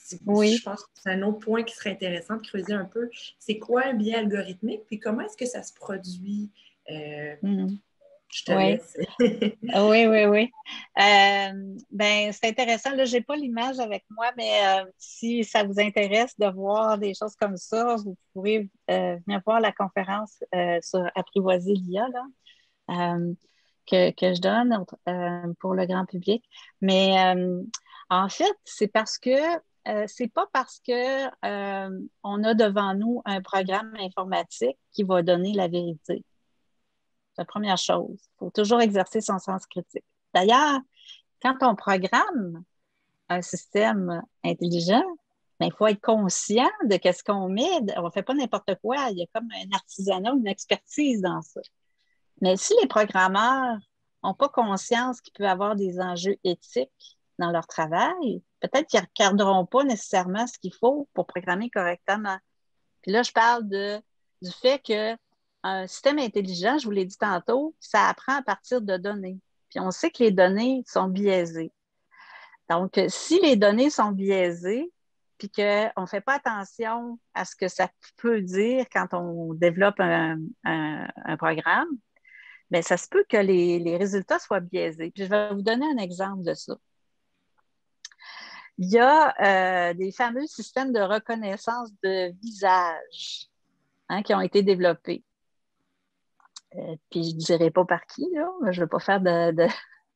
je Oui. pense que c'est un autre point qui serait intéressant de creuser un peu. C'est quoi un biais algorithmique? Puis comment est-ce que ça se produit? Euh, Mm. je te Oui. laisse. Oui, oui, oui. Euh, ben, c'est intéressant. Là, je n'ai pas l'image avec moi, mais euh, si ça vous intéresse de voir des choses comme ça, vous pourrez euh, venir voir la conférence euh, sur Apprivoiser l'I A là, euh, que, que je donne euh, pour le grand public. Mais euh, en fait, c'est parce que euh, c'est pas parce que euh, on a devant nous un programme informatique qui va donner la vérité. C'est la première chose. Il faut toujours exercer son sens critique. D'ailleurs, quand on programme un système intelligent, ben, il faut être conscient de ce qu'on met. On ne fait pas n'importe quoi. Il y a comme un artisanat, une expertise dans ça. Mais si les programmeurs n'ont pas conscience qu'il peut y avoir des enjeux éthiques dans leur travail, peut-être qu'ils ne regarderont pas nécessairement ce qu'il faut pour programmer correctement. Puis là, je parle de, du fait qu'un système intelligent, je vous l'ai dit tantôt, ça apprend à partir de données. Puis on sait que les données sont biaisées. Donc, si les données sont biaisées, puis qu'on ne fait pas attention à ce que ça peut dire quand on développe un, un, un programme, bien, ça se peut que les, les résultats soient biaisés. Puis je vais vous donner un exemple de ça. Il y a euh, des fameux systèmes de reconnaissance de visage hein, qui ont été développés. Euh, puis je ne dirai pas par qui, là. Je ne vais pas faire de, de...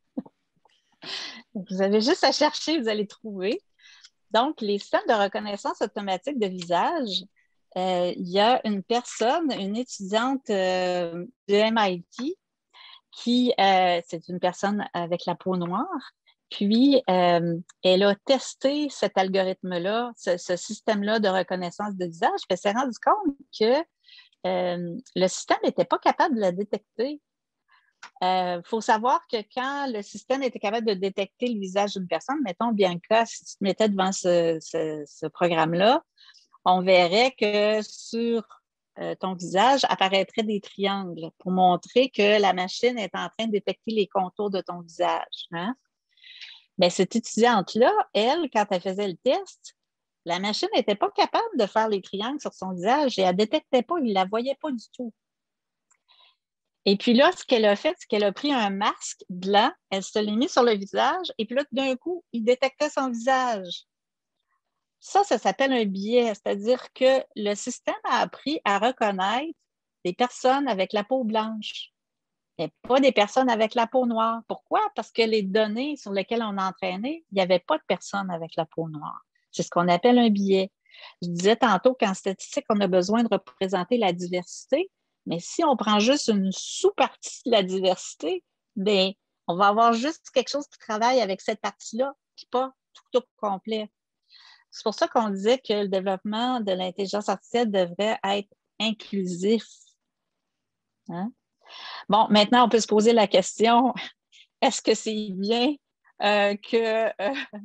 Vous avez juste à chercher, vous allez trouver. Donc, les systèmes de reconnaissance automatique de visage, euh, il y a une personne, une étudiante euh, de M I T, qui, euh, c'est une personne avec la peau noire, puis euh, elle a testé cet algorithme-là, ce, ce système-là de reconnaissance de visage, puis elle s'est rendue compte que euh, le système n'était pas capable de la détecter. Il euh, faut savoir que quand le système était capable de détecter le visage d'une personne, mettons Bianca, si tu te mettais devant ce, ce, ce programme-là, on verrait que sur euh, ton visage apparaîtraient des triangles pour montrer que la machine est en train de détecter les contours de ton visage. Hein? Bien, cette étudiante-là, elle, quand elle faisait le test, la machine n'était pas capable de faire les triangles sur son visage et elle ne détectait pas, il ne la voyait pas du tout. Et puis là, ce qu'elle a fait, c'est qu'elle a pris un masque blanc, elle se l'est mis sur le visage, et puis là, d'un coup, il détectait son visage. Ça, ça s'appelle un biais, c'est-à-dire que le système a appris à reconnaître des personnes avec la peau blanche, mais pas des personnes avec la peau noire. Pourquoi? Parce que les données sur lesquelles on a entraîné, il n'y avait pas de personnes avec la peau noire. C'est ce qu'on appelle un biais. Je disais tantôt qu'en statistique, on a besoin de représenter la diversité, mais si on prend juste une sous-partie de la diversité, bien, on va avoir juste quelque chose qui travaille avec cette partie-là, puis pas tout au complet. C'est pour ça qu'on disait que le développement de l'intelligence artificielle devrait être inclusif. Hein? Bon, maintenant, on peut se poser la question, est-ce que c'est bien euh, que, euh,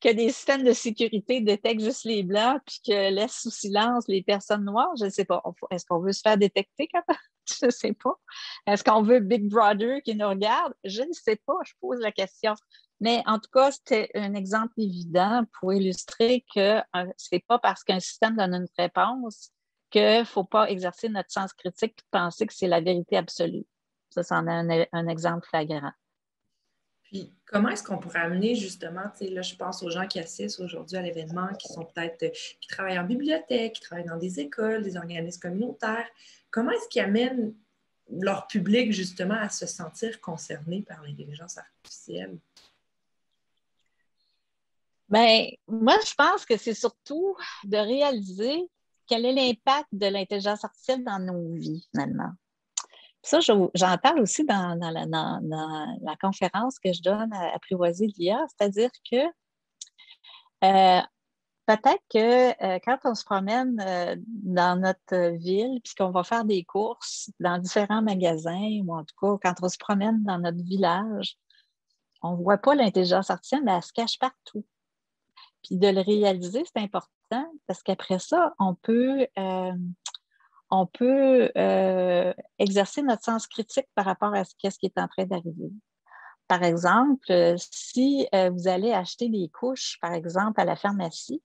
que des systèmes de sécurité détectent juste les blancs puis que laissent sous silence les personnes noires? Je ne sais pas. Est-ce qu'on veut se faire détecter quand même? Je ne sais pas. Est-ce qu'on veut Big Brother qui nous regarde? Je ne sais pas. Je pose la question. Mais en tout cas, c'était un exemple évident pour illustrer que euh, ce n'est pas parce qu'un système donne une réponse qu'il ne faut pas exercer notre sens critique et penser que c'est la vérité absolue. Ça, c'en est un, un exemple flagrant. Puis, comment est-ce qu'on pourrait amener justement, tu sais, là, je pense aux gens qui assistent aujourd'hui à l'événement, qui sont peut-être, qui travaillent en bibliothèque, qui travaillent dans des écoles, des organismes communautaires. Comment est-ce qu'ils amènent leur public justement à se sentir concerné par l'intelligence artificielle? Bien, moi, je pense que c'est surtout de réaliser quel est l'impact de l'intelligence artificielle dans nos vies, finalement. Ça, j'en parle aussi dans, dans, la, dans, dans la conférence que je donne à Apprivoiser l'I A, c'est-à-dire que euh, peut-être que euh, quand on se promène euh, dans notre ville, puis qu'on va faire des courses dans différents magasins, ou en tout cas, quand on se promène dans notre village, on ne voit pas l'intelligence artificielle, mais elle se cache partout. Puis de le réaliser, c'est important parce qu'après ça, on peut, euh, on peut euh, exercer notre sens critique par rapport à ce, ce qui est en train d'arriver. Par exemple, euh, si euh, vous allez acheter des couches, par exemple, à la pharmacie,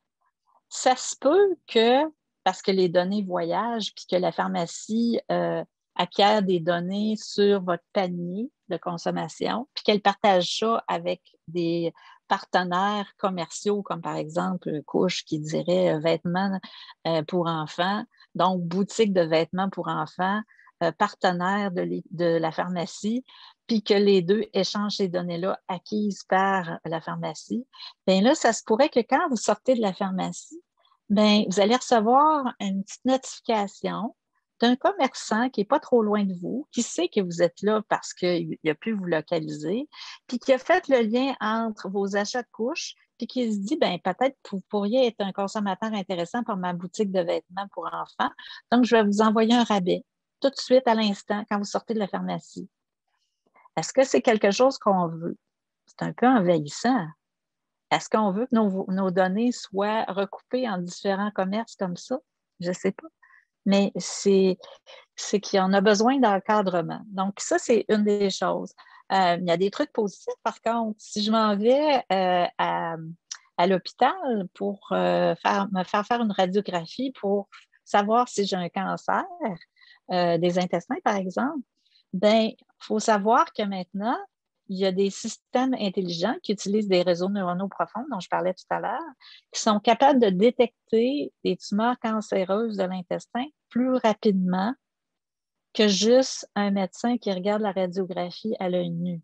ça se peut que, parce que les données voyagent, puis que la pharmacie euh, acquiert des données sur votre panier de consommation, puis qu'elle partage ça avec des partenaires commerciaux, comme par exemple Couche qui dirait euh, vêtements euh, pour enfants, donc boutique de vêtements pour enfants, euh, partenaire de, de la pharmacie, puis que les deux échangent ces données-là acquises par la pharmacie, bien là, ça se pourrait que quand vous sortez de la pharmacie, bien, vous allez recevoir une petite notification d'un commerçant qui n'est pas trop loin de vous, qui sait que vous êtes là parce qu'il a pu vous localiser, puis qui a fait le lien entre vos achats de couches, puis qui se dit, bien, peut-être que vous pourriez être un consommateur intéressant pour ma boutique de vêtements pour enfants, donc je vais vous envoyer un rabais tout de suite à l'instant quand vous sortez de la pharmacie. Est-ce que c'est quelque chose qu'on veut? C'est un peu envahissant. Est-ce qu'on veut que nos, nos données soient recoupées en différents commerces comme ça? Je ne sais pas. Mais c'est, c'est qu'il y en a besoin d'encadrement. Donc, ça, c'est une des choses. Euh, il y a des trucs positifs, par contre. Si je m'en vais euh, à, à l'hôpital pour euh, faire, me faire faire une radiographie pour savoir si j'ai un cancer euh, des intestins, par exemple, bien, il faut savoir que maintenant, il y a des systèmes intelligents qui utilisent des réseaux neuronaux profonds, dont je parlais tout à l'heure, qui sont capables de détecter des tumeurs cancéreuses de l'intestin plus rapidement que juste un médecin qui regarde la radiographie à l'œil nu.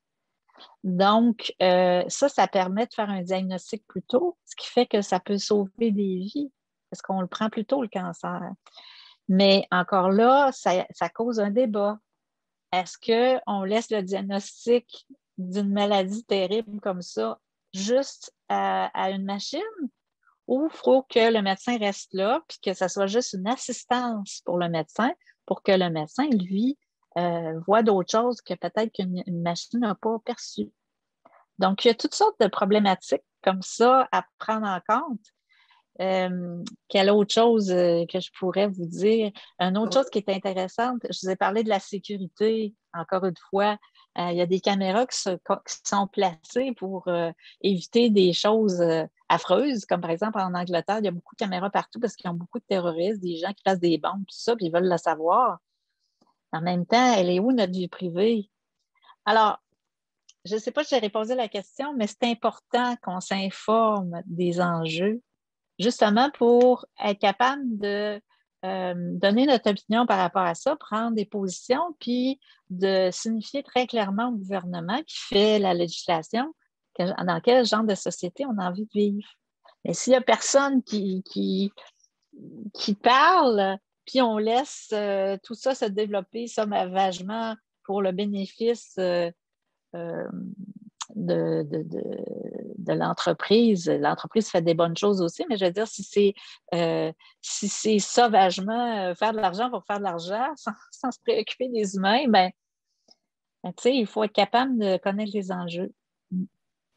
Donc, euh, ça, ça permet de faire un diagnostic plus tôt, ce qui fait que ça peut sauver des vies, parce qu'on le prend plus tôt, le cancer. Mais encore là, ça, ça cause un débat. Est-ce qu'on laisse le diagnostic d'une maladie terrible comme ça juste à, à une machine ou il faut que le médecin reste là puis que ça soit juste une assistance pour le médecin pour que le médecin, lui, euh, voit d'autres choses que peut-être qu'une une machine n'a pas perçues. Donc, il y a toutes sortes de problématiques comme ça à prendre en compte. Euh, quelle autre chose euh, que je pourrais vous dire? Une autre chose qui est intéressante, je vous ai parlé de la sécurité, encore une fois. Euh, il y a des caméras qui, se, qui sont placées pour euh, éviter des choses euh, affreuses, comme par exemple en Angleterre, il y a beaucoup de caméras partout parce qu'ils ont beaucoup de terroristes, des gens qui placent des bombes, tout ça, puis ils veulent le savoir. En même temps, elle est où notre vie privée? Alors, je ne sais pas si j'ai répondu à la question, mais c'est important qu'on s'informe des enjeux justement pour être capable de euh, donner notre opinion par rapport à ça, prendre des positions, puis de signifier très clairement au gouvernement qui fait la législation que, dans quel genre de société on a envie de vivre. Mais s'il n'y a personne qui, qui, qui parle, puis on laisse euh, tout ça se développer sauvagement pour le bénéfice euh, euh, de, de, de, de l'entreprise. L'entreprise fait des bonnes choses aussi, mais je veux dire, si c'est euh, si c'est sauvagement euh, faire de l'argent pour faire de l'argent sans, sans se préoccuper des humains, ben, ben tu sais, il faut être capable de connaître les enjeux.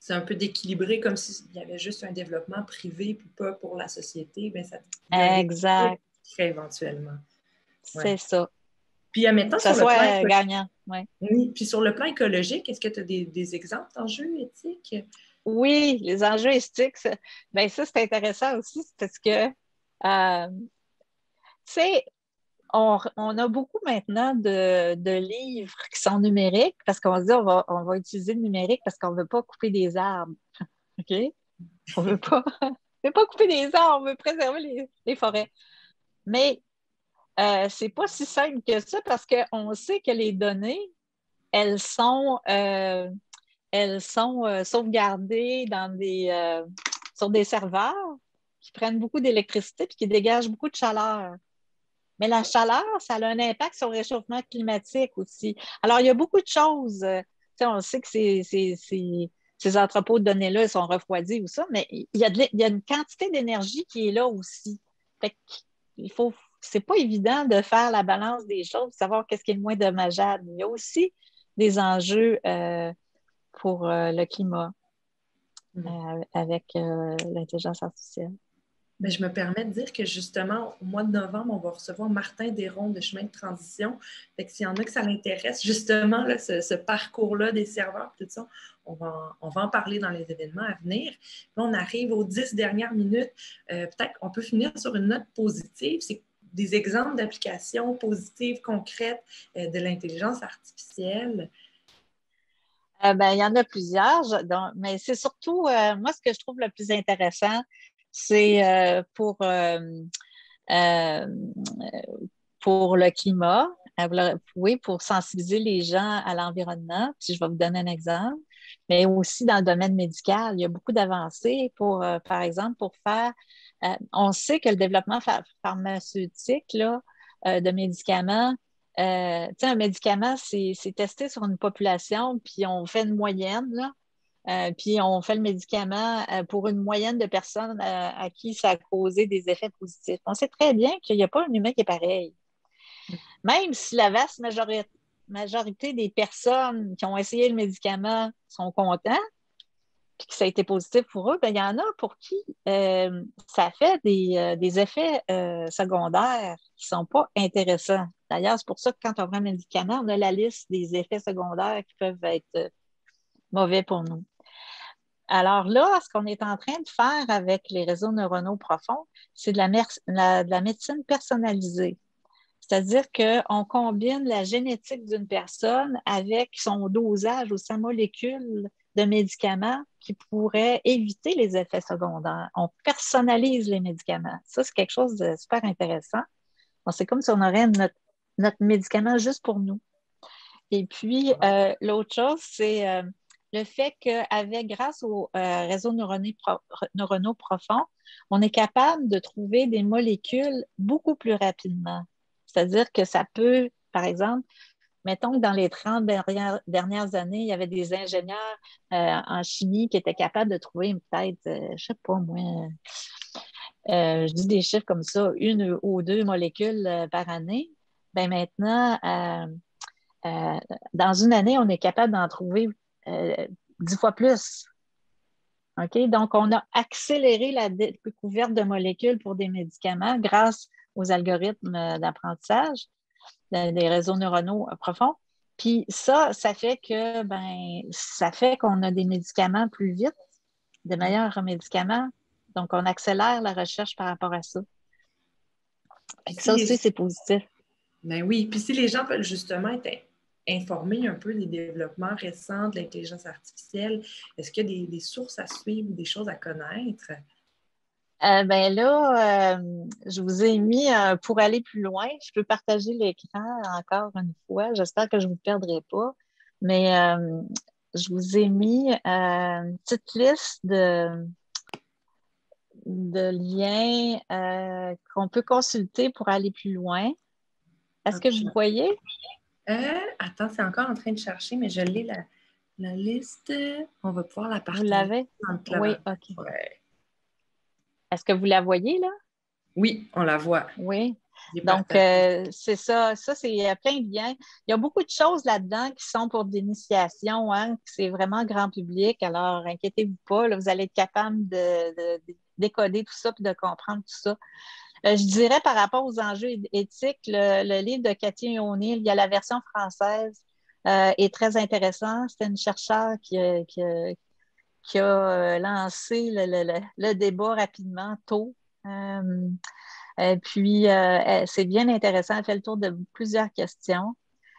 c'est un peu d'équilibrer comme s'il y avait juste un développement privé puis pas pour la société, bien, ça, il y a un équilibre Exact. qui se crée éventuellement. Ouais. C'est ça. Puis, admettons, Que ça sur le plan soit éco- gagnant. Ouais. oui, puis sur le plan écologique, est-ce que tu as des, des exemples d'enjeux éthiques? Oui, les enjeux éthiques, ça, ben ça, c'est intéressant aussi, c'est parce que, euh, tu sais, on, on a beaucoup maintenant de, de livres qui sont numériques parce qu'on se dit on va, on va utiliser le numérique parce qu'on ne veut pas couper des arbres. OK? On veut pas, on veut pas couper des arbres, on veut préserver les, les forêts. Mais euh, c'est pas si simple que ça parce qu'on sait que les données, elles sont, euh, elles sont euh, sauvegardées dans des, euh, sur des serveurs qui prennent beaucoup d'électricité et qui dégagent beaucoup de chaleur. Mais la chaleur, ça a un impact sur le réchauffement climatique aussi. Alors, il y a beaucoup de choses. euh, tu sais, on sait que ces, ces, ces, ces entrepôts de données-là sont refroidis ou ça, mais il y a, de l'é- il y a une quantité d'énergie qui est là aussi. Fait qu'il faut, c'est pas évident de faire la balance des choses, de savoir qu'est-ce qui est le moins dommageable. Il y a aussi des enjeux euh, pour euh, le climat Mhm. euh, avec euh, l'intelligence artificielle. Mais je me permets de dire que justement, au mois de novembre, on va recevoir Martin Desron de Chemin de transition. Fait que s'il y en a que ça l'intéresse, justement, là, ce, ce parcours-là des serveurs, tout ça, on va, en, on va en parler dans les événements à venir. Là, on arrive aux dix dernières minutes. Euh, peut-être qu'on peut finir sur une note positive. C'est des exemples d'applications positives, concrètes euh, de l'intelligence artificielle. Euh, ben, il y en a plusieurs, je- donc, mais c'est surtout, euh, moi, ce que je trouve le plus intéressant, c'est euh, pour, euh, euh, pour le climat, euh, oui, pour sensibiliser les gens à l'environnement. Puis je vais vous donner un exemple, mais aussi dans le domaine médical, il y a beaucoup d'avancées pour, euh, par exemple, pour faire, euh, on sait que le développement pha- pharmaceutique là, euh, de médicaments, euh, tu sais, un médicament, c'est c'est testé sur une population, puis on fait une moyenne, là, euh, puis on fait le médicament euh, pour une moyenne de personnes euh, à qui ça a causé des effets positifs. On sait très bien qu'il n'y a pas un humain qui est pareil. Même si la vaste majorité, majorité des personnes qui ont essayé le médicament sont contents, puis que ça a été positif pour eux, ben, il y en a pour qui euh, ça fait des, euh, des effets euh, secondaires qui ne sont pas intéressants. D'ailleurs, c'est pour ça que quand on prend un médicament, on a la liste des effets secondaires qui peuvent être euh, mauvais pour nous. Alors là, ce qu'on est en train de faire avec les réseaux neuronaux profonds, c'est de la, la, de la médecine personnalisée. C'est-à-dire qu'on combine la génétique d'une personne avec son dosage ou sa molécule de médicaments qui pourrait éviter les effets secondaires. On personnalise les médicaments. Ça, c'est quelque chose de super intéressant. Bon, c'est comme si on aurait notre, notre médicament juste pour nous. Et puis, euh, l'autre chose, c'est euh, le fait qu'avec, grâce aux euh, réseaux neuronaux, pro neuronaux profonds, on est capable de trouver des molécules beaucoup plus rapidement. C'est-à-dire que ça peut, par exemple, mettons que dans les trente dernières, dernières années, il y avait des ingénieurs euh, en chimie qui étaient capables de trouver peut-être, euh, je ne sais pas moi, euh, je dis des chiffres comme ça, une ou deux molécules euh, par année. Ben maintenant, euh, euh, dans une année, on est capable d'en trouver euh, dix fois plus. OK? Donc, on a accéléré la découverte de molécules pour des médicaments grâce aux algorithmes d'apprentissage des réseaux neuronaux profonds. Puis ça, ça fait que ben, ça fait qu'on a des médicaments plus vite, des meilleurs médicaments. Donc, on accélère la recherche par rapport à ça. Puis si Ça les... aussi, c'est positif. Ben oui, puis si les gens veulent justement être informés un peu des développements récents de l'intelligence artificielle, est-ce qu'il y a des, des sources à suivre ou des choses à connaître? Euh, ben là, euh, je vous ai mis euh, pour aller plus loin. Je peux partager l'écran encore une fois. J'espère que je ne vous perdrai pas. Mais euh, je vous ai mis euh, une petite liste de, de liens euh, qu'on peut consulter pour aller plus loin. Est-ce Hop, que je... vous voyez? euh, attends, c'est encore en train de chercher, mais je l'ai la, la liste. On va pouvoir la Vous partager l'avez? dans le Oui, clavardin. OK. Ouais. Est-ce que vous la voyez là? Oui, on la voit. Oui. J'ai Donc, partagé. euh, c'est ça. Ça, c'est il y a plein de liens. Il y a beaucoup de choses là-dedans qui sont pour de l'initiation, hein. C'est vraiment grand public. Alors, inquiétez-vous pas, là, vous allez être capable de, de- de décoder tout ça puis de comprendre tout ça. Euh, je dirais par rapport aux enjeux é- éthiques, le, le livre de Cathy O'Neill, il y a la version française, euh, est très intéressant. C'est une chercheure qui, a- qui, a- qui a euh, lancé le, le- le- le débat rapidement, tôt. Euh, et puis, euh, elle- c'est bien intéressant. Elle fait le tour de plusieurs questions.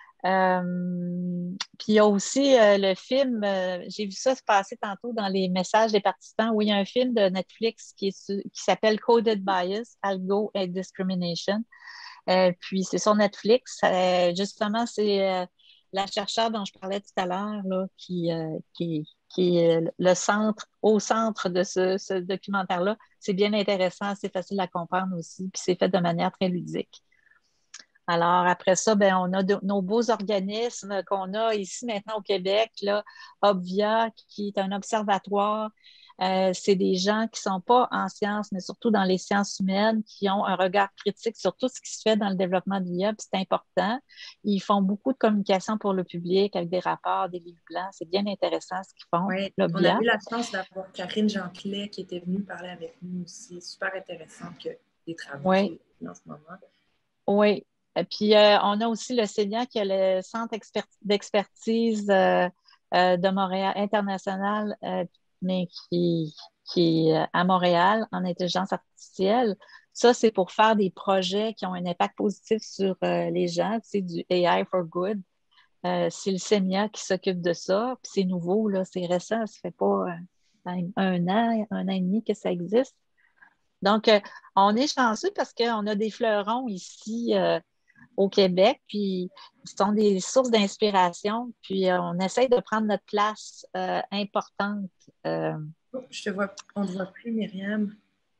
Euh, puis il y a aussi euh, le film, euh, j'ai vu ça se passer tantôt dans les messages des participants, où il y a un film de Netflix qui, est su- qui s'appelle Coded Bias, Algo and Discrimination. Euh, puis c'est sur Netflix. Euh, justement, c'est euh, la chercheure dont je parlais tout à l'heure là, qui, euh, qui, qui est le centre, au centre de ce, ce documentaire-là. C'est bien intéressant, c'est facile à comprendre aussi, puis c'est fait de manière très ludique. Alors, après ça, ben, on a de- nos beaux organismes qu'on a ici maintenant au Québec, là, Obvia, qui est un observatoire. Euh, c'est des gens qui ne sont pas en sciences, mais surtout dans les sciences humaines, qui ont un regard critique sur tout ce qui se fait dans le développement de l'I A, puis c'est important. Ils font beaucoup de communication pour le public avec des rapports, des livres blancs. C'est bien intéressant ce qu'ils font, Oui, on a l'Obvia. eu la chance d'avoir Karine Jeantelet qui était venue parler avec nous aussi. Super intéressant que les travaux Oui, qu'elle fait en ce moment. oui. Et puis, euh, on a aussi le CELIA qui est le Centre expert- d'expertise euh, euh, de Montréal international, euh, mais qui, qui est à Montréal en intelligence artificielle. Ça, c'est pour faire des projets qui ont un impact positif sur euh, les gens. C'est du A I for Good. Euh, c'est le CELIA qui s'occupe de ça. Puis c'est nouveau, là, c'est récent. Ça fait pas euh, un, un an, un an et demi que ça existe. Donc, euh, on est chanceux parce qu'on a des fleurons ici euh, au Québec, puis ce sont des sources d'inspiration, puis euh, on essaie de prendre notre place euh, importante. Euh, Oh, je te vois, on ne te voit plus, Myriam.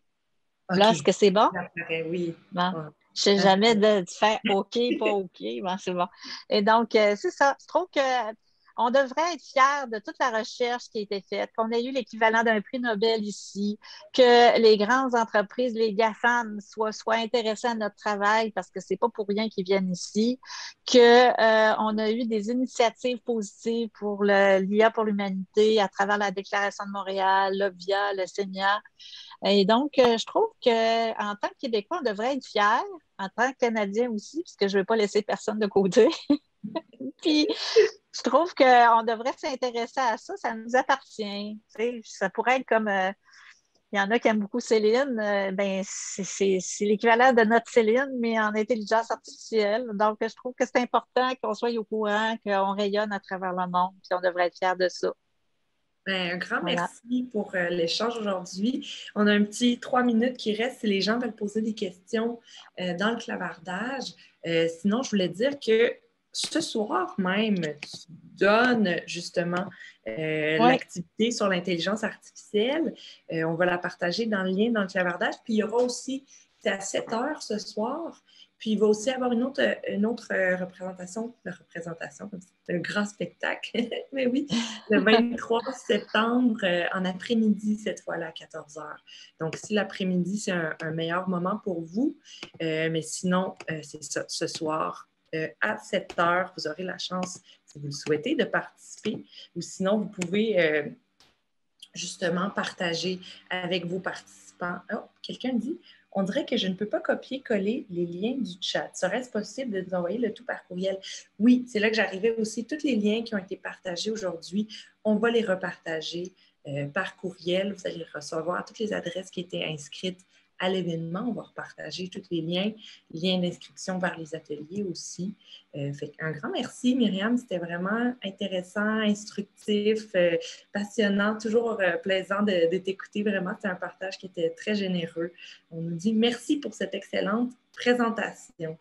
là, OK. est-ce que c'est bon? Ça paraît, oui. Bon. Ouais. Je sais Ah, jamais de, de faire OK, pas OK. Bon, c'est bon. Et donc, euh, c'est ça. Je trouve que on devrait être fiers de toute la recherche qui a été faite, qu'on ait eu l'équivalent d'un prix Nobel ici, que les grandes entreprises, les GAFAM, soient, soient intéressés à notre travail parce que c'est pas pour rien qu'ils viennent ici, que euh, on a eu des initiatives positives pour l'I A pour l'humanité à travers la Déclaration de Montréal, l'Obvia, le CENIA. Et donc, euh, je trouve qu'en tant que Québécois, on devrait être fiers, en tant que Canadien aussi, puisque je ne veux pas laisser personne de côté. Puis, je trouve qu'on devrait s'intéresser à ça, ça nous appartient. Tu sais, ça pourrait être comme, euh, il y en a qui aiment beaucoup Céline, euh, ben, c'est c'est- c'est l'équivalent de notre Céline, mais en intelligence artificielle. Donc, je trouve que c'est important qu'on soit au courant, qu'on rayonne à travers le monde, puis on devrait être fiers de ça. ben, un grand Voilà. merci pour euh, l'échange aujourd'hui. On a un petit trois minutes qui reste si les gens veulent poser des questions euh, dans le clavardage. Euh, sinon, je voulais dire que ce soir même, tu donnes justement euh, Oui, l'activité sur l'intelligence artificielle. Euh, on va la partager dans le lien dans le clavardage. Puis il y aura aussi, c'est à sept heures ce soir. Puis il va aussi avoir une autre, une autre euh, représentation, la représentation, c'est un grand spectacle, mais oui, le vingt-trois septembre euh, en après-midi, cette fois-là, à quatorze heures. Donc, si l'après-midi, c'est un, un meilleur moment pour vous, euh, mais sinon, euh, c'est ça, ce soir, euh, à sept heures, vous aurez la chance, si vous le souhaitez, de participer. Ou sinon, vous pouvez euh, justement partager avec vos participants. Oh, quelqu'un dit, on dirait que je ne peux pas copier-coller les liens du chat. Serait-ce possible de nous envoyer le tout par courriel? Oui, c'est là que j'arrivais aussi. Tous les liens qui ont été partagés aujourd'hui, on va les repartager euh, par courriel. Vous allez recevoir toutes les adresses qui étaient inscrites à l'événement. On va repartager tous les liens, liens d'inscription vers les ateliers aussi. Euh, fait un grand merci, Myriam. C'était vraiment intéressant, instructif, euh, passionnant, toujours euh, plaisant de, de t'écouter. Vraiment, c'est un partage qui était très généreux. On nous dit merci pour cette excellente présentation.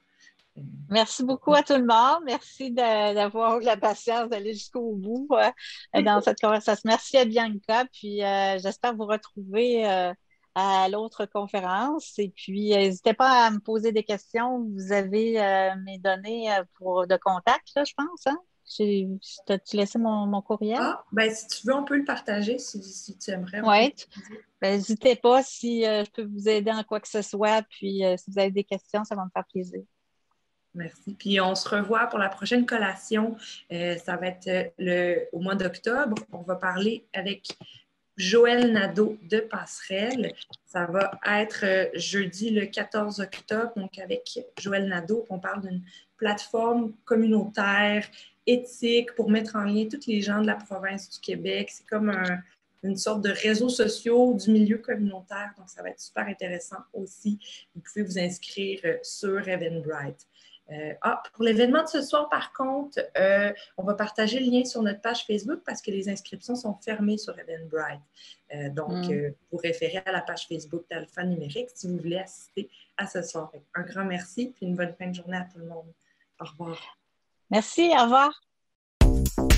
merci beaucoup à tout le monde. Merci de- d'avoir eu la patience d'aller jusqu'au bout euh, dans cette conversation. Merci à Bianca, puis euh, j'espère vous retrouver euh, à l'autre conférence. Et puis, euh, n'hésitez pas à me poser des questions. Vous avez euh, mes données euh, pour, de contact, là, je pense, hein? T'as-tu laissé mon, mon courriel? Ah, ben si tu veux, on peut le partager si, si tu aimerais. On peut Oui. le partager. Ben, n'hésitez pas si euh, je peux vous aider en quoi que ce soit. Puis euh, si vous avez des questions, ça va me faire plaisir. Merci. Puis on se revoit pour la prochaine collation. Euh, ça va être euh, le, au mois d'octobre. On va parler avec Joël Nadeau de Passerelle. Ça va être euh, jeudi le quatorze octobre, donc avec Joël Nadeau. On parle d'une plateforme communautaire, éthique, pour mettre en lien tous les gens de la province du Québec. C'est comme un, une sorte de réseaux sociaux du milieu communautaire. Donc, ça va être super intéressant aussi. Vous pouvez vous inscrire euh, sur Eventbrite. Euh, ah, pour l'événement de ce soir, par contre, euh, on va partager le lien sur notre page Facebook parce que les inscriptions sont fermées sur Eventbrite. Euh, donc, Mm. euh, vous référez à la page Facebook d'Alpha Numérique si vous voulez assister à ce soir. Un grand merci et une bonne fin de journée à tout le monde. Au revoir. Merci, au revoir.